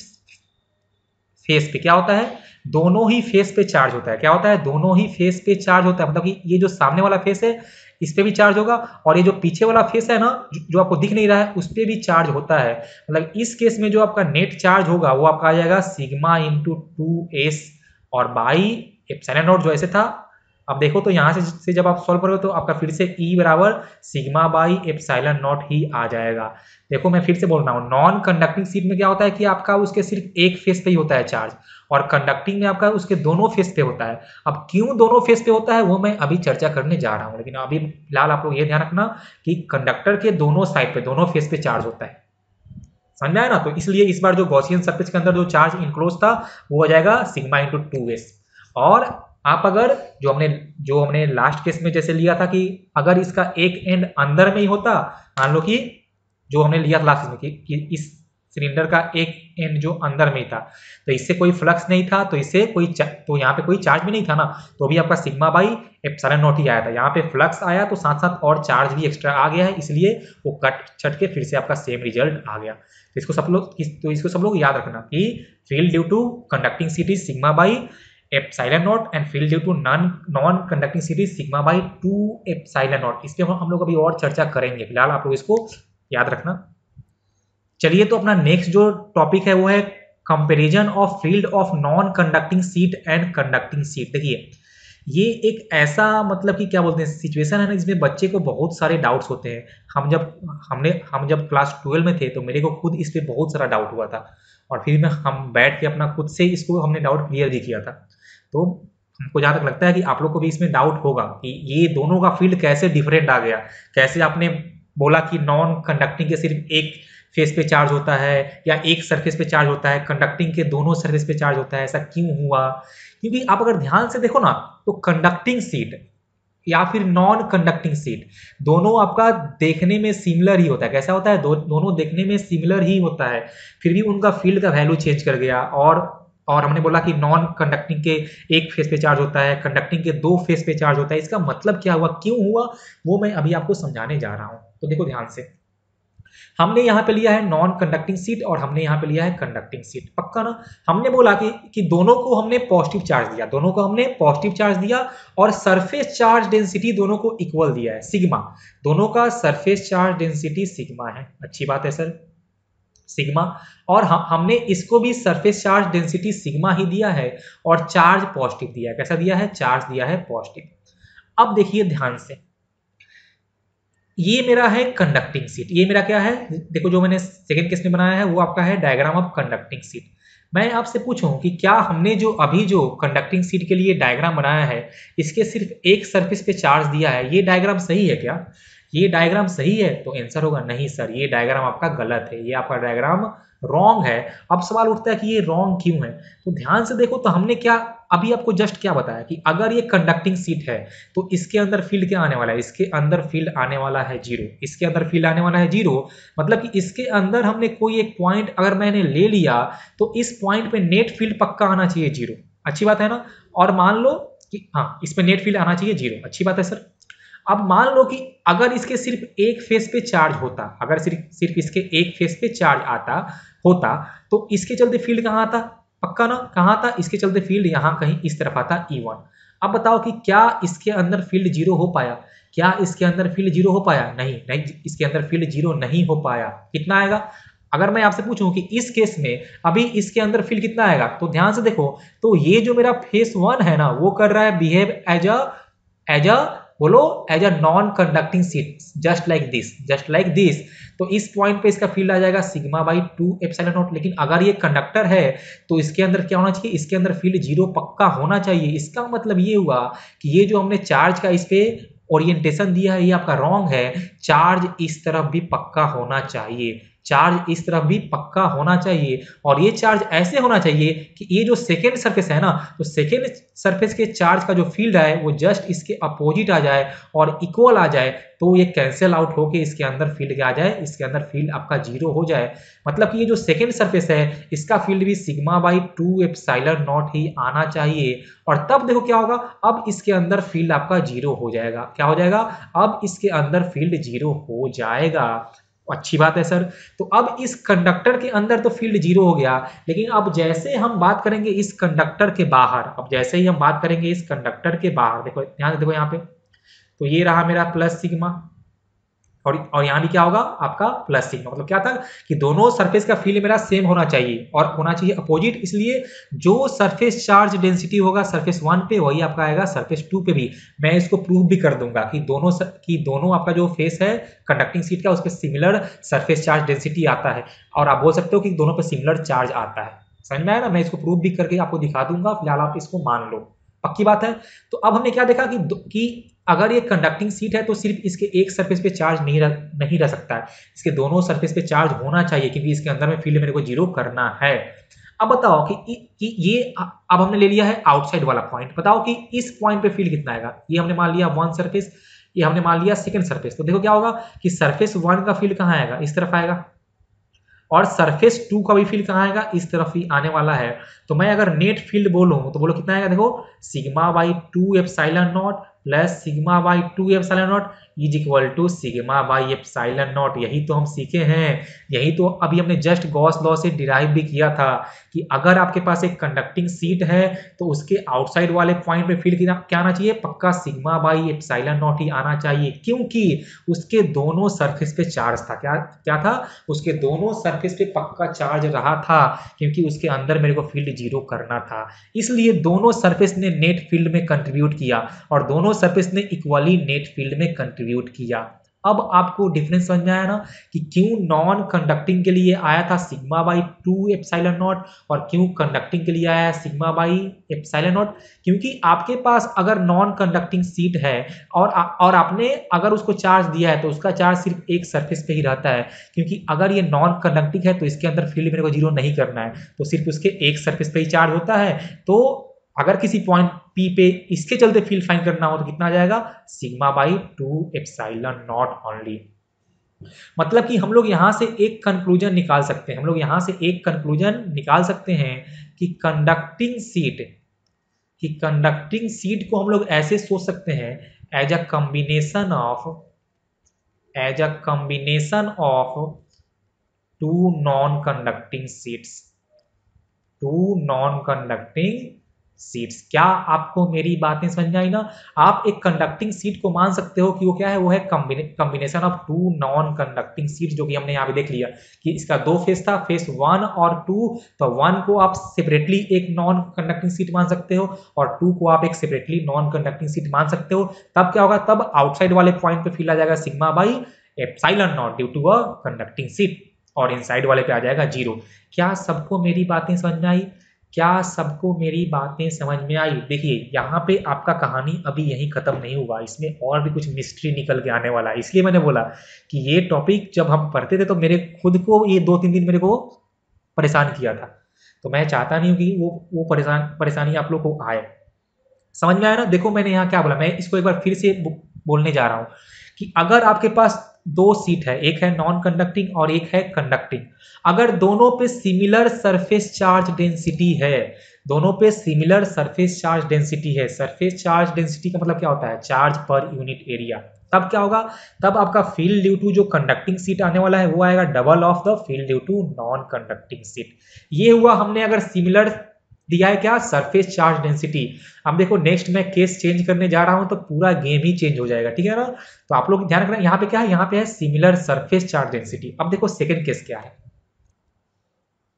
[SPEAKER 1] फेस पे क्या होता है, दोनों ही फेस पे चार्ज होता है। क्या होता है, दोनों ही फेस पे चार्ज होता है, मतलब कि ये जो सामने वाला फेस है इस पे भी चार्ज होगा, और ये जो पीछे वाला फेस है ना जो आपको दिख नहीं रहा है उस पे भी चार्ज होता है। मतलब इस केस में जो आपका नेट चार्ज होगा वो आपका आ जाएगा सिग्मा इंटू टू एस और बाई एप्सिलॉन नॉट जो ऐसे था। अब देखो तो यहाँ से, से जब आप सॉल्व करोगे तो आपका फिर से E बराबर सिग्मा बाई एप्सिलॉन नॉट ही आ जाएगा। देखो मैं फिर से बोल रहा हूँ, नॉन कंडक्टिंग सीट में क्या होता है कि आपका उसके सिर्फ एक फेस पे ही होता है चार्ज, और कंडक्टिंग में आपका उसके दोनों फेस पे होता है। अब क्यों दोनों फेस पे होता है वो मैं अभी चर्चा करने जा रहा हूँ, लेकिन अभी फिलहाल आप लोग ये ध्यान रखना कि कंडक्टर के दोनों साइड पे, दोनों फेस पे चार्ज होता है। समझ में आया ना। तो इसलिए इस बार जो गॉसियन सरफेस के अंदर जो चार्ज इनक्लोज था वो हो जाएगा सिग्मा इंटू टू एस। और आप अगर जो हमने जो हमने लास्ट केस में जैसे लिया था कि अगर इसका एक एंड अंदर में ही होता, मान लो कि जो हमने लिया था लास्ट में कि, कि इस सिलेंडर का एक एंड जो अंदर में ही था तो इससे कोई फ्लक्स नहीं था, तो इससे कोई तो यहाँ पे कोई चार्ज भी नहीं था ना, तो भी आपका सिग्मा बाई एप्सिलॉन नॉट ही आया था। यहाँ पे फ्लक्स आया तो साथ साथ और चार्ज भी एक्स्ट्रा आ गया है, इसलिए वो कट छट के फिर से आपका सेम रिजल्ट आ गया। तो इसको सब लोग तो इसको सब लोग याद रखना कि field due to conducting sheet is sigma by epsilon not and field due to non non conducting sheet is sigma by two epsilon not. इस पे हम लोग अभी और चर्चा करेंगे, फिलहाल आप लोग इसको याद रखना। चलिए, तो अपना नेक्स्ट जो टॉपिक है वो है comparison of field of non conducting sheet and conducting sheet. देखिए ये एक ऐसा मतलब कि क्या बोलते हैं सिचुएशन है ना जिसमें बच्चे को बहुत सारे डाउट्स होते हैं। हम जब हमने हम जब क्लास ट्वेल्व में थे तो मेरे को खुद इस पे बहुत सारा डाउट हुआ था, और फिर में हम बैठ के अपना खुद से इसको हमने डाउट क्लियर भी किया था। तो हमको जहाँ तक लगता है कि आप लोग को भी इसमें डाउट होगा कि ये दोनों का फील्ड कैसे डिफरेंट आ गया, कैसे आपने बोला कि नॉन कंडक्टिंग के सिर्फ एक फेस पे चार्ज होता है या एक सरफेस पे चार्ज होता है, कंडक्टिंग के दोनों सरफेस पे चार्ज होता है, ऐसा क्यों हुआ। क्योंकि आप अगर ध्यान से देखो ना तो कंडक्टिंग सीट या फिर नॉन कंडक्टिंग सीट दोनों आपका देखने में सिमिलर ही होता है। कैसा होता है, दो, दोनों देखने में सिमिलर ही होता है, फिर भी उनका फील्ड का वैल्यू चेंज कर गया। और और हमने बोला कि नॉन कंडक्टिंग के एक फेस पे चार्ज होता है, कंडक्टिंग के दो फेस पे चार्ज होता है। इसका मतलब क्या हुआ, क्यों हुआ, वो मैं अभी आपको समझाने जा रहा हूं। तो देखो ध्यान से, हमने यहाँ पे लिया है नॉन कंडक्टिंग सीट और हमने यहाँ पे लिया है कंडक्टिंग सीट। पक्का ना। हमने बोला कि कि दोनों को हमने पॉजिटिव चार्ज दिया, दोनों को हमने पॉजिटिव चार्ज दिया और सरफेस चार्ज डेंसिटी दोनों को इक्वल दिया है सिग्मा। दोनों का सरफेस चार्ज डेंसिटी सिग्मा है। अच्छी बात है सर, सिग्मा। और हम हमने इसको भी सरफेस चार्ज डेंसिटी सिग्मा ही दिया है और चार्ज पॉजिटिव दिया है। कैसा दिया है, चार्ज दिया है पॉजिटिव। अब देखिए ध्यान से, ये मेरा है कंडक्टिंग सीट, ये मेरा क्या है, देखो जो मैंने सेकंड केस में बनाया है वो आपका है डायग्राम ऑफ कंडक्टिंग सीट। मैं आपसे पूछूं कि क्या हमने जो अभी जो कंडक्टिंग सीट के लिए डायग्राम बनाया है इसके सिर्फ एक सरफेस पे चार्ज दिया है, ये डायग्राम सही है क्या, ये डायग्राम सही है? तो आंसर होगा नहीं सर, ये डायग्राम आपका गलत है, ये आपका डायग्राम रॉन्ग है। अब सवाल उठता है कि ये रॉन्ग क्यों है। तो ध्यान से देखो, तो हमने क्या अभी आपको जस्ट क्या बताया कि अगर ये कंडक्टिंग सीट है तो इसके अंदर फील्ड क्या आने वाला है, इसके अंदर फील्ड आने वाला है जीरो, इसके अंदर फील्ड आने वाला है जीरो। मतलब कि इसके अंदर हमने कोई एक पॉइंट अगर मैंने ले लिया तो इस पॉइंट पे नेट फील्ड पक्का आना चाहिए जीरो। अच्छी बात है ना। और मान लो कि हाँ, इस पे नेट फील्ड आना चाहिए जीरो। अच्छी बात है सर। अब मान लो कि अगर इसके सिर्फ एक फेस पे चार्ज होता, अगर सिर्फ सिर्फ इसके एक फेस पे चार्ज आता होता तो इसके चलते फील्ड कहाँ आता, पक्का ना, कहाँ आता, इसके चलते फील्ड यहाँ कहीं इस तरफ आता ई वन। अब बताओ कि क्या इसके अंदर फील्ड जीरो हो पाया, क्या इसके अंदर फील्ड जीरो हो पाया, नहीं नहीं, इसके अंदर फील्ड जीरो नहीं हो पाया। कितना आएगा, अगर मैं आपसे पूछूं कि इस केस में अभी इसके अंदर फील्ड कितना आएगा, तो ध्यान से देखो, तो ये जो मेरा फेस वन है ना वो कर रहा है behave as a as a बोलो as a non conducting sheet just like this just like this. तो इस पॉइंट पे इसका फील्ड आ जाएगा sigma by two epsilon not. लेकिन अगर ये कंडक्टर है तो इसके अंदर क्या होना चाहिए, इसके अंदर फील्ड जीरो पक्का होना चाहिए। इसका मतलब ये हुआ कि ये जो हमने चार्ज का इस पे ओरिएंटेशन दिया है ये आपका रॉन्ग है। चार्ज इस तरफ भी पक्का होना चाहिए, चार्ज इस तरफ भी पक्का होना चाहिए। और ये चार्ज ऐसे होना चाहिए कि ये जो सेकेंड सरफेस है ना, तो सेकेंड सरफेस के चार्ज का जो फील्ड है वो जस्ट इसके अपोजिट आ जाए और इक्वल आ जाए, तो ये कैंसिल आउट होके इसके अंदर फील्ड क्या आ जाए, इसके अंदर फील्ड आपका जीरो हो जाए। मतलब कि ये जो सेकेंड सरफेस है इसका फील्ड भी sigma by two epsilon not ही आना चाहिए। और तब देखो क्या होगा, अब इसके अंदर फील्ड आपका जीरो हो जाएगा। क्या हो जाएगा, अब इसके अंदर फील्ड जीरो हो जाएगा। अच्छी बात है सर। तो अब इस कंडक्टर के अंदर तो फील्ड जीरो हो गया, लेकिन अब जैसे हम बात करेंगे इस कंडक्टर के बाहर, अब जैसे ही हम बात करेंगे इस कंडक्टर के बाहर, देखो ध्यान से देखो यहाँ पे, तो ये रहा मेरा प्लस सिग्मा और और यहाँ भी क्या होगा आपका प्लस सिग्मा। मतलब क्या था कि दोनों सरफेस का फील्ड मेरा सेम होना चाहिए और होना चाहिए अपोजिट। इसलिए जो सरफेस चार्ज डेंसिटी होगा सरफेस वन पे वही आपका आएगा सरफेस टू पे भी। मैं इसको प्रूव भी कर दूंगा कि दोनों सर, कि दोनों आपका जो फेस है कंडक्टिंग सीट का उस पर सिमिलर सरफेस चार्ज डेंसिटी आता है। और आप बोल सकते हो कि दोनों पे सिमिलर चार्ज आता है। समझ में आया ना, मैं इसको प्रूव भी करके आपको दिखा दूंगा, फिलहाल आप इसको मान लो, पक्की बात है। तो अब हमने क्या देखा कि कि अगर ये कंडक्टिंग सीट है तो सिर्फ इसके एक सरफेस पे चार्ज नहीं रह नहीं रह सकता है, इसके दोनों सरफेस पे चार्ज होना चाहिए, क्योंकि इसके अंदर में फील्ड मेरे को जीरो करना है। अब बताओ कि, कि ये अब हमने ले लिया है आउटसाइड वाला पॉइंट, बताओ कि इस पॉइंट पे फील्ड कितना आएगा। ये हमने मान लिया वन सरफेस, ये हमने मान लिया सेकंड सरफेस। तो देखो क्या होगा कि सरफेस वन का फील्ड कहाँ आएगा, इस तरफ आएगा, और सरफेस टू का भी फील्ड कहाँ आएगा, इस तरफ ही आने वाला है। तो मैं अगर नेट फील्ड बोलूं तो बोलो कितना आएगा, देखो sigma by two epsilon not plus sigma by two epsilon not is equal to sigma by epsilon not. यही तो हम सीखे हैं, यही तो अभी हमने जस्ट गॉस लॉ से डिराइव भी किया था कि अगर आपके पास एक कंडक्टिंग सीट है तो उसके आउटसाइड वाले पॉइंट पे फील्ड क्या आना चाहिए, पक्का सिग्मा बाई एप्सिलॉन नॉट ही आना चाहिए, क्योंकि उसके दोनों सरफेस पे चार्ज था। क्या क्या था, उसके दोनों सरफेस पे पक्का चार्ज रहा था, क्योंकि उसके अंदर मेरे को फील्ड जीरो करना था। इसलिए दोनों सरफेस ने नेट फील्ड में कंट्रीब्यूट किया और दोनों सरफेस ने इक्वली नेट फील्ड में कंट्रीब्यूट किया। अब आपको डिफरेंस समझ में आया ना कि क्यों नॉन कंडक्टिंग के लिए आया था sigma by two epsilon not और क्यों कंडक्टिंग के लिए आया है सिग्मा बाई एप्सिलॉन नॉट। क्योंकि आपके पास अगर नॉन कंडक्टिंग सीट है और और आपने अगर उसको चार्ज दिया है तो उसका चार्ज सिर्फ एक सरफेस पे ही रहता है, क्योंकि अगर ये नॉन कंडक्टिंग है तो इसके अंदर फील्ड मेरे को जीरो नहीं करना है, तो सिर्फ उसके एक सरफेस पे ही चार्ज होता है। तो अगर किसी पॉइंट P पे इसके चलते फील्ड फाइंड करना हो तो कितना आ जाएगा, sigma by two epsilon not only. मतलब कि हम लोग यहां से एक कंक्लूजन निकाल सकते हैं, हम लोग यहां से एक कंक्लूजन निकाल सकते हैं कि कंडक्टिंग सीट कि कंडक्टिंग सीट को हम लोग ऐसे सोच सकते हैं as a combination of as a combination of two non conducting sheets two non conducting sheets. क्या आपको मेरी बातें समझ आई ना। आप एक कंडक्टिंग सीट को मान सकते हो कि वो क्या है, वो है combination of two non conducting sheets, जो कि हमने यहाँ पे देख लिया कि इसका दो फेस था, फेस वन और टू। तो वन को आप सेपरेटली एक नॉन कंडक्टिंग सीट मान सकते हो और टू को आप एक सेपरेटली नॉन कंडक्टिंग सीट मान सकते हो। तब क्या होगा, तब आउटसाइड वाले पॉइंट पे फील्ड आ जाएगा sigma by epsilon not due to a conducting sheet, और इनसाइड वाले पे आ जाएगा जीरो। क्या सबको मेरी बातें समझ में आई, क्या सबको मेरी बातें समझ में आई। देखिए यहाँ पे आपका कहानी अभी यहीं खत्म नहीं हुआ, इसमें और भी कुछ मिस्ट्री निकल के आने वाला है। इसलिए मैंने बोला कि ये टॉपिक जब हम पढ़ते थे तो मेरे खुद को ये दो तीन दिन मेरे को परेशान किया था, तो मैं चाहता नहीं हूँ कि वो वो परेशान परेशानी आप लोग को आए। समझ में आया ना। देखो मैंने यहाँ क्या बोला, मैं इसको एक बार फिर से बोलने जा रहा हूँ कि अगर आपके पास दो सीट है, एक है नॉन कंडक्टिंग और एक है कंडक्टिंग, अगर दोनों पे सिमिलर सरफेस चार्ज डेंसिटी है, दोनों पे सिमिलर सरफेस चार्ज डेंसिटी है, सरफेस चार्ज डेंसिटी का मतलब क्या होता है, चार्ज पर यूनिट एरिया, तब क्या होगा, तब आपका फील्ड ड्यू टू जो कंडक्टिंग सीट आने वाला है वो आएगा double of the field due to non conducting sheet. ये हुआ हमने अगर सिमिलर दिया है क्या, सरफेस चार्ज डेंसिटी। अब देखो नेक्स्ट मैं केस चेंज करने जा रहा हूं तो पूरा गेम ही चेंज हो जाएगा, ठीक है ना। तो आप लोग ध्यान रखना, यहाँ पे क्या है, यहाँ पे है सिमिलर सरफेस चार्ज डेंसिटी। अब देखो सेकंड केस क्या है,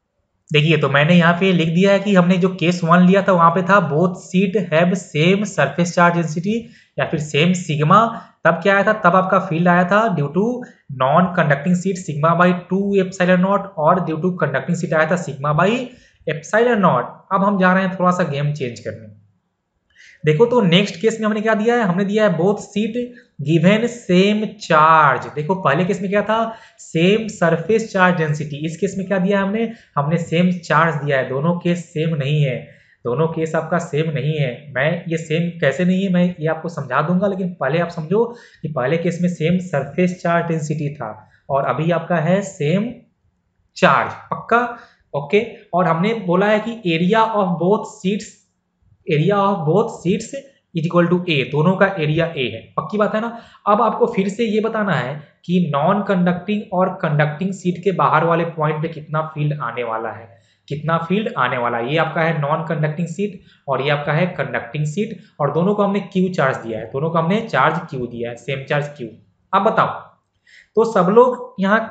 [SPEAKER 1] देखिए तो मैंने यहाँ पे लिख दिया है कि हमने जो केस वन लिया था वहां पे था both sheet have same surface charge density या फिर सेम सिग्मा। तब क्या आया था, तब आपका फील्ड आया था due to non conducting sheet sigma by two epsilon not और ड्यू टू कंडक्टिंग सीट आया था सिग्मा बाई एप्सिलॉन नॉट। अब हम जा रहे हैं थोड़ा सा गेम चेंज करने। देखो तो नेक्स्ट केस में हमने क्या दिया है, हमने दिया है both sheet given same charge. देखो पहले केस में क्या था, सेम सरफेस चार्ज डेंसिटी। इस केस में क्या दिया है हमने हमने सेम चार्ज दिया है। दोनों केस सेम नहीं है, दोनों केस आपका सेम नहीं है। मैं ये सेम कैसे नहीं है मैं ये आपको समझा दूंगा, लेकिन पहले आप समझो कि पहले केस में सेम सरफेस चार्ज डेंसिटी था और अभी आपका है सेम चार्ज। पक्का? ओके। और हमने बोला है कि area of both sheets area of both sheets is equal to A, दोनों का एरिया ए है। पक्की बात है ना। अब आपको फिर से ये बताना है कि नॉन कंडक्टिंग और कंडक्टिंग सीट के बाहर वाले पॉइंट पे कितना फील्ड आने वाला है, कितना फील्ड आने वाला है। ये आपका है नॉन कंडक्टिंग सीट और ये आपका है कंडक्टिंग सीट और दोनों को हमने क्यू चार्ज दिया है, दोनों को हमने चार्ज क्यू दिया है, सेम चार्ज क्यू। अब बताओ तो सब लोग यहाँ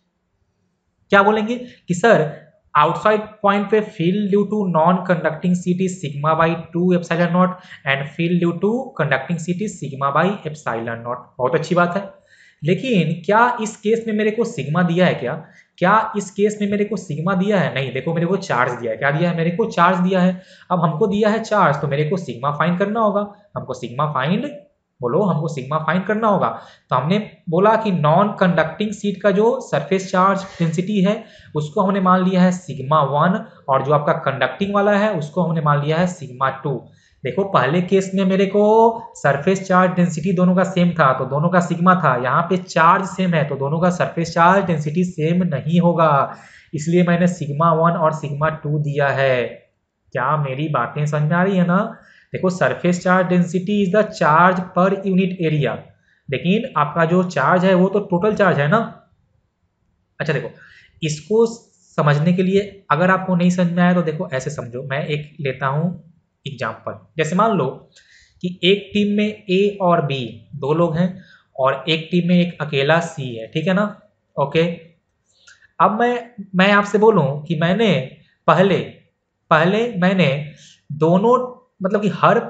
[SPEAKER 1] क्या बोलेंगे कि सर आउटसाइड पॉइंट पे field due to non conducting sheet is sigma by two epsilon not and field due to conducting sheet is sigma by epsilon naught. बहुत अच्छी बात है, लेकिन क्या इस केस में मेरे को सिग्मा दिया है? क्या क्या इस केस में मेरे को सिग्मा दिया है? नहीं। देखो मेरे को चार्ज दिया है। क्या दिया है? मेरे को चार्ज दिया है। अब हमको दिया है चार्ज तो मेरे को सिग्मा फाइंड करना होगा। हमको सिग्मा फाइंड बोलो हमको सिग्मा फाइंड करना होगा। तो हमने बोला कि नॉन कंडक्टिंग सीट का जो सरफेस चार्ज डेंसिटी है उसको हमने मान लिया है सिग्मा वन और जो आपका कंडक्टिंग वाला है उसको हमने मान लिया है सिग्मा टू। देखो पहले केस में मेरे को सरफेस चार्ज डेंसिटी दोनों का सेम था तो दोनों का सिग्मा था, यहाँ पे चार्ज सेम है तो दोनों का सरफेस चार्ज डेंसिटी सेम नहीं होगा, इसलिए मैंने सिग्मा वन और सिग्मा टू दिया है। क्या मेरी बातें समझ में आ रही है ना? देखो surface charge density is the charge per unit area, लेकिन आपका जो चार्ज है वो तो टोटल चार्ज है ना। अच्छा देखो इसको समझने के लिए अगर आपको नहीं समझ में आया तो देखो ऐसे समझो, मैं एक लेता हूं एग्जांपल। जैसे मान लो कि एक टीम में ए और बी दो लोग हैं और एक टीम में एक अकेला सी है, ठीक है ना। ओके। अब मैं मैं आपसे बोलूं कि मैंने पहले पहले मैंने दोनों मतलब कि हर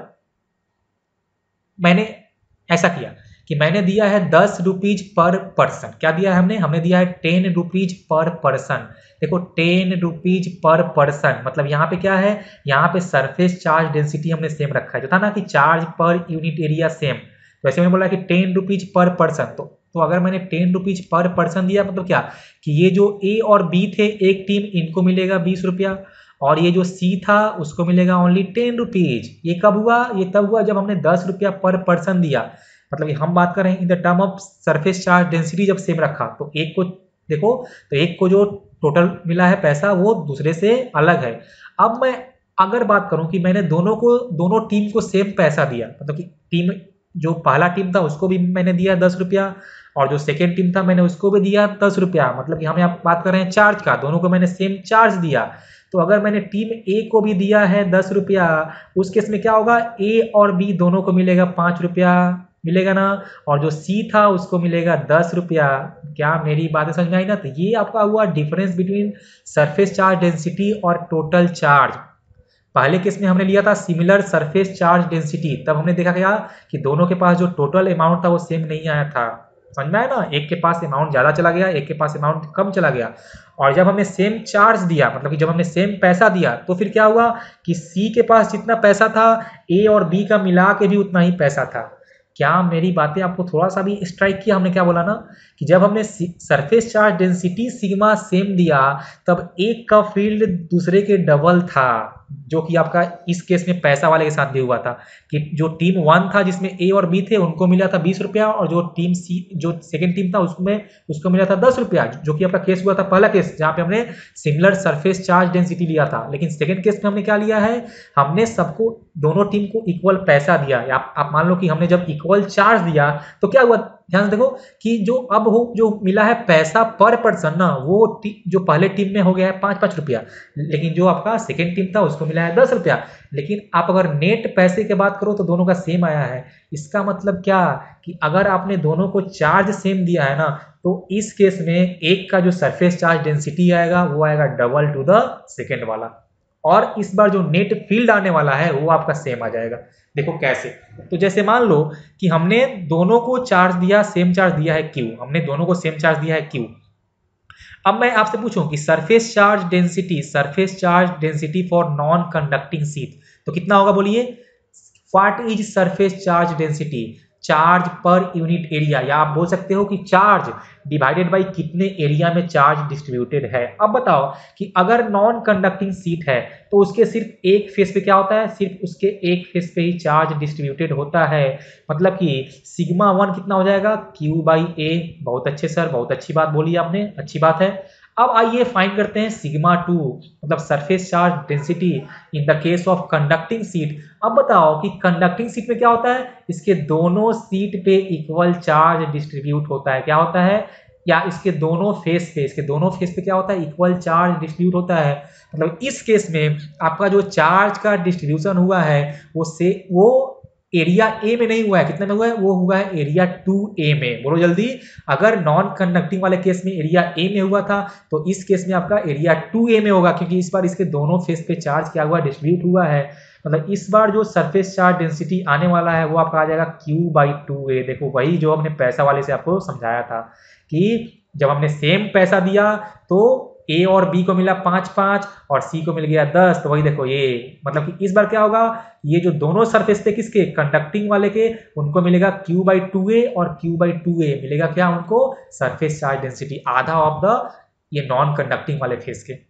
[SPEAKER 1] मैंने ऐसा किया कि मैंने दिया है दस रुपीज पर पर्सन। क्या दिया है हमने हमने दिया है टेन रुपीज पर पर्सन। देखो टेन रुपीज पर पर्सन मतलब यहाँ पे क्या है, यहाँ पे सरफेस चार्ज डेंसिटी हमने सेम रखा है, जो था ना कि charge per unit area same. तो ऐसे मैंने बोला कि टेन रुपीज पर पर्सन, तो तो अगर मैंने टेन रुपीज पर पर्सन दिया मतलब क्या कि ये जो ए और बी थे एक टीम, इनको मिलेगा बीस रुपया और ये जो सी था उसको मिलेगा ओनली टेन रुपीज। ये कब हुआ? ये तब हुआ जब हमने दस रुपया पर पर्सन दिया। मतलब कि हम बात कर रहे हैं in the term of surface charge density जब सेम रखा तो एक को देखो तो एक को जो टोटल मिला है पैसा वो दूसरे से अलग है। अब मैं अगर बात करूं कि मैंने दोनों को दोनों टीम को सेम पैसा दिया, मतलब कि टीम जो पहला टीम था उसको भी मैंने दिया दस रुपया और जो सेकेंड टीम था मैंने उसको भी दिया दस रुपया, मतलब कि हम यहाँ बात कर रहे हैं चार्ज का, दोनों को मैंने सेम चार्ज दिया। तो अगर मैंने टीम ए को भी दिया है दस रुपया, उस केस में क्या होगा, ए और बी दोनों को मिलेगा पाँच रुपया मिलेगा ना, और जो सी था उसको मिलेगा दस रुपया। क्या मेरी बातें समझ में आई ना? तो ये आपका हुआ difference between surface charge density और टोटल चार्ज। पहले केस में हमने लिया था सिमिलर सरफेस चार्ज डेंसिटी, तब हमने देखा गया कि दोनों के पास जो टोटल अमाउंट था वो सेम नहीं आया था। समझ में आया ना? एक के पास अमाउंट ज्यादा चला गया, एक के पास अमाउंट कम चला गया। और जब हमने सेम चार्ज दिया मतलब कि जब हमने सेम पैसा दिया तो फिर क्या हुआ कि सी के पास जितना पैसा था ए और बी का मिला के भी उतना ही पैसा था। क्या मेरी बातें आपको थोड़ा सा भी स्ट्राइक किया? हमने क्या बोला ना कि जब हमने surface charge density sigma same दिया तब एक का फील्ड दूसरे के डबल था, जो कि आपका इस केस में पैसा वाले के साथ भी हुआ था कि जो टीम वन था जिसमें ए और बी थे उनको मिला था बीस रुपया और जो टीम सी जो सेकंड टीम था उसमें उसको मिला था दस रुपया, जो कि आपका केस हुआ था पहला केस जहां पे हमने सिमिलर सरफेस चार्ज डेंसिटी लिया था। लेकिन सेकंड केस में हमने क्या लिया है, हमने सबको दोनों टीम को इक्वल पैसा दिया। आप, आप मान लो कि हमने जब इक्वल चार्ज दिया तो क्या हुआ, ध्यान से देखो कि जो अब हो जो मिला है पैसा पर पर्सन ना, वो जो पहले टीम में हो गया है पाँच पाँच रुपया, लेकिन जो आपका सेकेंड टीम था उसको मिला है दस रुपया। लेकिन आप अगर नेट पैसे की बात करो तो दोनों का सेम आया है। इसका मतलब क्या कि अगर आपने दोनों को चार्ज सेम दिया है ना तो इस केस में एक का जो सरफेस चार्ज डेंसिटी आएगा वो आएगा डबल टू द सेकेंड वाला, और इस बार जो नेट फील्ड आने वाला है वो आपका सेम आ जाएगा। देखो कैसे, तो जैसे मान लो कि हमने दोनों को चार्ज दिया, सेम चार्ज दिया है Q, हमने दोनों को सेम चार्ज दिया है Q। अब मैं आपसे पूछूं कि surface charge density, surface charge density for non conducting sheet तो कितना होगा बोलिए? What is surface charge density, charge per unit area, या आप बोल सकते हो कि चार्ज डिवाइडेड बाई कितने एरिया में चार्ज डिस्ट्रीब्यूटेड है। अब बताओ कि अगर नॉन कंडक्टिंग शीट है तो उसके सिर्फ एक फेस पे क्या होता है, सिर्फ उसके एक फेस पे ही चार्ज डिस्ट्रीब्यूटेड होता है, मतलब कि सिग्मा वन कितना हो जाएगा, क्यू बाई ए। बहुत अच्छे सर, बहुत अच्छी बात बोली आपने, अच्छी बात है। अब आइए फाइंड करते हैं सिग्मा टू, मतलब surface charge density in the case of conducting sheet. अब बताओ कि कंडक्टिंग शीट में क्या होता है, इसके दोनों शीट पे इक्वल चार्ज डिस्ट्रीब्यूट होता है, क्या होता है, या इसके दोनों फेस पे, इसके दोनों फेस पे क्या होता है, इक्वल चार्ज डिस्ट्रीब्यूट होता है। मतलब इस केस में आपका जो चार्ज का डिस्ट्रीब्यूशन हुआ है वो से वो एरिया ए में नहीं हुआ है, कितने में हुआ है, वो हुआ है एरिया टू ए में। बोलो जल्दी, अगर नॉन कंडक्टिंग वाले केस में एरिया ए में हुआ था तो इस केस में आपका एरिया टू ए में होगा, क्योंकि इस बार इसके दोनों फेस पे चार्ज क्या हुआ, डिस्ट्रीब्यूट हुआ है। मतलब इस बार जो सरफेस चार्ज डेंसिटी आने वाला है वो आपका आ जाएगा क्यू बाई टू ए। देखो वही जो हमने पैसा वाले से आपको समझाया था कि जब हमने सेम पैसा दिया तो ए और बी को मिला पाँच पाँच और सी को मिल गया दस, तो वही देखो ये, मतलब कि इस बार क्या होगा, ये जो दोनों सरफेस थे किसके, कंडक्टिंग वाले के, उनको मिलेगा क्यू बाई टू ए और क्यू बाई टू ए मिलेगा क्या उनको, सरफेस चार्ज डेंसिटी, आधा ऑफ द ये नॉन कंडक्टिंग वाले फेस के।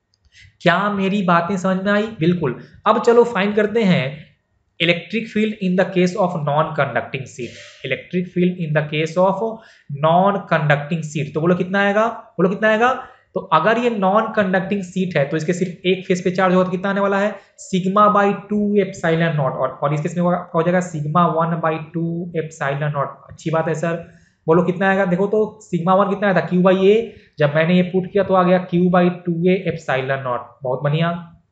[SPEAKER 1] क्या मेरी बातें समझ में आई? बिल्कुल। अब चलो फाइंड करते हैं electric field in the case of non conducting sheet. Electric field in the case of non conducting sheet, तो बोलो कितना आएगा, बोलो कितना आएगा। तो अगर ये नॉन कंडक्टिंग शीट है तो इसके सिर्फ एक फेस पे चार्ज होगा तो कितना आने वाला है, sigma by two epsilon not, और और इसके इसमें हो जाएगा sigma one by two epsilon naught. अच्छी बात है सर, बोलो कितना आएगा। देखो तो सिग्मा वन कितना आया था, क्यू बाई ए, जब मैंने ये पुट किया तो आ गया Q by two A epsilon naught. बहुत बढ़िया।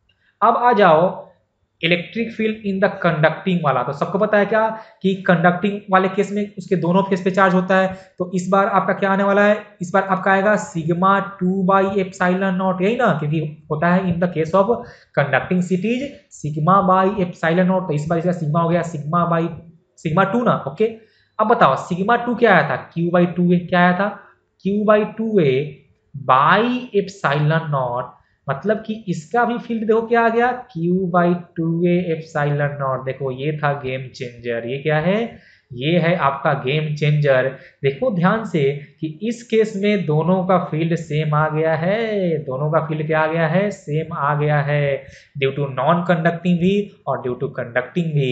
[SPEAKER 1] अब आ जाओ electric field in the conducting वाला, तो सबको पता है क्या कि कंडक्टिंग वाले केस में उसके दोनों फेस पे चार्ज होता है, तो इस बार आपका क्या आने वाला है, इस बार आपका आएगा sigma two by epsilon not, यही ना, क्योंकि होता है in the case of conducting sheet is sigma by epsilon not, तो इस बार इसका सिग्मा हो गया सिग्मा बाई सिग्मा टू ना। ओके, अब बताओ सिग्मा टू क्या आया था, क्यू बाई टू ए, क्या आया था, Q by two A by epsilon naught, मतलब कि इसका भी फील्ड देखो क्या आ गया, Q by two A epsilon naught. देखो ये था गेम चेंजर, ये क्या है, ये है आपका गेम चेंजर। देखो ध्यान से कि इस केस में दोनों का फील्ड सेम आ गया है, दोनों का फील्ड क्या आ गया है, सेम आ गया है, ड्यू टू नॉन कंडक्टिंग भी और ड्यू टू कंडक्टिंग भी।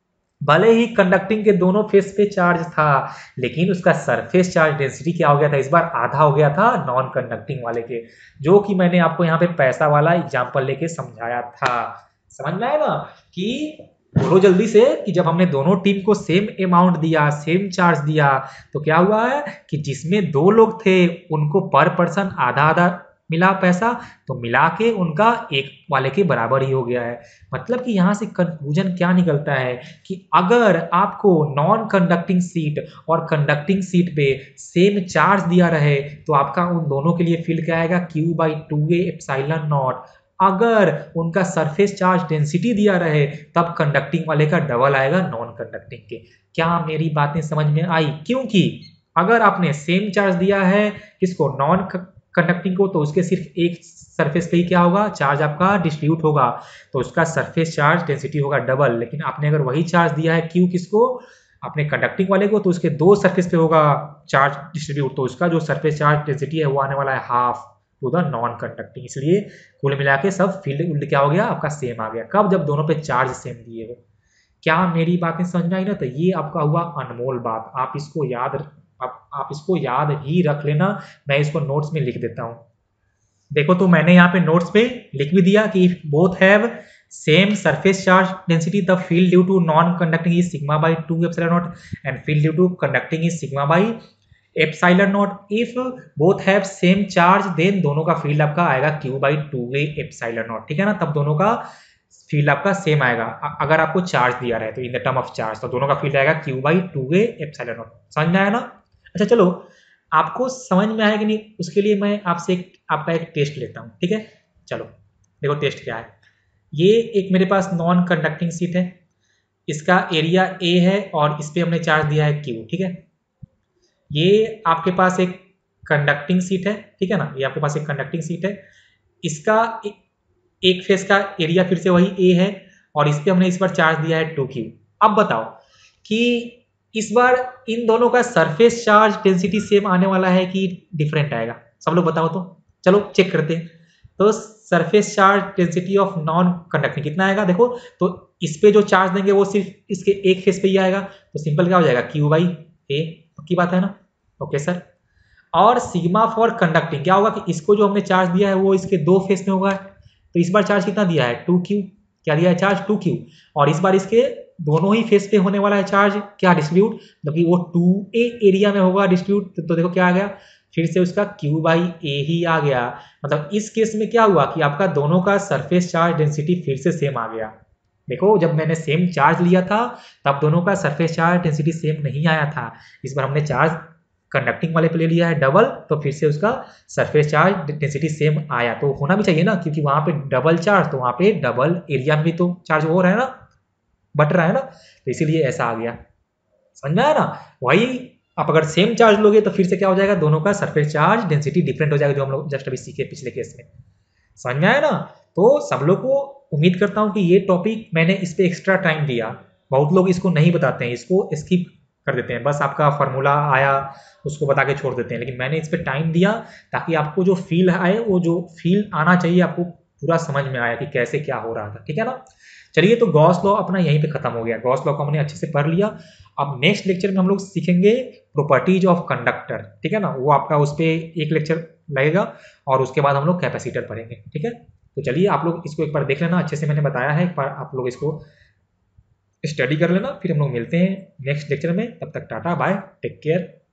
[SPEAKER 1] भले ही कंडक्टिंग के दोनों फेस पे चार्ज था लेकिन उसका सरफेस चार्ज डेंसिटी क्या हो गया था, इस बार आधा हो गया था नॉन कंडक्टिंग वाले के, जो कि मैंने आपको यहाँ पे पैसा वाला एग्जांपल लेके समझाया था। समझ में आया ना कि बोलो जल्दी से कि जब हमने दोनों टीम को सेम अमाउंट दिया, सेम चार्ज दिया, तो क्या हुआ है कि जिसमें दो लोग थे उनको पर पर्सन आधा आधा मिला पैसा, तो मिला के उनका एक वाले के बराबर ही हो गया है। मतलब कि यहाँ से कंक्लूजन क्या निकलता है कि अगर आपको नॉन कंडक्टिंग सीट और कंडक्टिंग सीट पे सेम चार्ज दिया रहे तो आपका उन दोनों के लिए फील्ड क्या आएगा, Q by two A epsilon naught. अगर उनका सरफेस चार्ज डेंसिटी दिया रहे तब कंडक्टिंग वाले का डबल आएगा नॉन कंडक्टिंग के। क्या मेरी बातें समझ में आई? क्योंकि अगर आपने सेम चार्ज दिया है किसको, नॉन कंडक्टिंग को, तो उसके सिर्फ एक सरफेस पे ही क्या होगा, चार्ज आपका डिस्ट्रीब्यूट होगा, तो उसका सरफेस चार्ज डेंसिटी होगा डबल। लेकिन आपने अगर वही चार्ज दिया है क्यू किसको, अपने कंडक्टिंग वाले को, तो उसके दो सरफेस पे होगा चार्ज डिस्ट्रीब्यूट, तो उसका जो सरफेस चार्ज डेंसिटी है वो आने वाला है half to the non conducting. इसलिए कुल मिला के सब फील्ड उल्ड क्या हो गया आपका, सेम आ गया। कब, जब दोनों पे चार्ज सेम दिए हो। क्या मेरी बातें समझ में आई ना? तो ये आपका हुआ अनमोल बात, आप इसको याद आप, आप इसको याद ही रख लेना। मैं इसको नोट्स में लिख देता हूं। देखो तो मैंने यहाँ पे नोट्स पे लिख भी दिया कि both have same surface charge density the field due to non conducting is sigma by two epsilon not and field due to conducting is sigma by epsilon naught. If both have same charge then दोनों का field आपका आएगा Q by two A epsilon naught, ठीक है ना। तब दोनों का फील्ड आपका सेम आएगा। अगर आपको चार्ज दिया रहे तो in the term of charge, तो दोनों का फील्ड आएगा Q by two A epsilon naught. समझ में आया ना? अच्छा चलो आपको समझ में आया कि नहीं, उसके लिए मैं आपसे एक आपका एक टेस्ट लेता हूँ, ठीक है। चलो देखो टेस्ट क्या है। ये एक मेरे पास नॉन कंडक्टिंग शीट है, इसका एरिया ए है और इस पे हमने चार्ज दिया है क्यू, ठीक है। ये आपके पास एक कंडक्टिंग शीट है, ठीक है ना, ये आपके पास एक कंडक्टिंग शीट है, इसका ए, एक फेस का एरिया फिर से वही ए है और इस पे हमने इस बार चार्ज दिया है टू क्यू। अब बताओ कि इस बार इन दोनों का सरफेस चार्ज डेंसिटी सेम आने वाला है कि डिफरेंट आएगा, सब लोग बताओ तो। चलो चेक करते हैं। तो surface charge density of non conducting कितना आएगा देखो। तो इस पे जो चार्ज देंगे वो सिर्फ इसके एक फेस पे ही आएगा, तो सिंपल क्या हो जाएगा, क्यू बाई ए, पक्की बात है ना। Okay sir. और सिग्मा फॉर कंडक्टिंग क्या होगा कि इसको जो हमने चार्ज दिया है वो इसके दो फेस में होगा, तो इस बार चार्ज कितना दिया है, टू क्यू। क्या दिया है चार्ज, टू क्यू। और इस बार इसके दोनों ही फेस पे होने वाला है चार्ज क्या, डिस्ट्रीब्यूट, मतलब कि वो टू ए एरिया में होगा डिस्ट्रीब्यूट। तो, तो देखो क्या आ गया, फिर से उसका क्यू बाई ए ही आ गया। मतलब इस केस में क्या हुआ कि आपका दोनों का सरफेस चार्ज डेंसिटी फिर से सेम आ गया। देखो जब मैंने सेम चार्ज लिया था तब दोनों का सरफेस चार्ज डेंसिटी सेम नहीं आया था, इस बार हमने चार्ज कंडक्टिंग वाले पे ले लिया है डबल, तो फिर से उसका सरफेस चार्ज डेंसिटी सेम आया। तो होना भी चाहिए ना, क्योंकि वहां पे डबल चार्ज, तो वहां पे डबल एरिया में भी तो चार्ज हो रहा है ना, बट रहा है ना, तो इसीलिए ऐसा आ गया। समझ में आया ना। वही आप अगर सेम चार्ज लोगे तो फिर से क्या हो जाएगा, दोनों का सरफेस चार्ज डेंसिटी डिफरेंट हो जाएगा, जो हम लोग जस्ट अभी सीखे पिछले केस में। समझ में आया ना। तो सब लोग को उम्मीद करता हूँ कि ये टॉपिक मैंने इस पे एक्स्ट्रा टाइम दिया। बहुत लोग इसको नहीं बताते हैं, इसको स्किप कर देते हैं, बस आपका फार्मूला आया उसको बता के छोड़ देते हैं, लेकिन मैंने इस पे टाइम दिया ताकि आपको जो फील आए, वो जो फील आना चाहिए आपको पूरा समझ में आया कि कैसे क्या हो रहा था, ठीक है ना। चलिए तो गॉस लॉ अपना यहीं पे खत्म हो गया, गॉस लॉ को हमने अच्छे से पढ़ लिया। अब नेक्स्ट लेक्चर में हम लोग सीखेंगे प्रॉपर्टीज ऑफ कंडक्टर, ठीक है ना, वो आपका उस पर एक लेक्चर लगेगा और उसके बाद हम लोग कैपेसिटर पढ़ेंगे, ठीक है। तो चलिए आप लोग इसको एक बार देख लेना, अच्छे से मैंने बताया है, एक बार आप लोग इसको स्टडी कर लेना, फिर हम लोग मिलते हैं नेक्स्ट लेक्चर में। तब तक टाटा बाय, टेक केयर।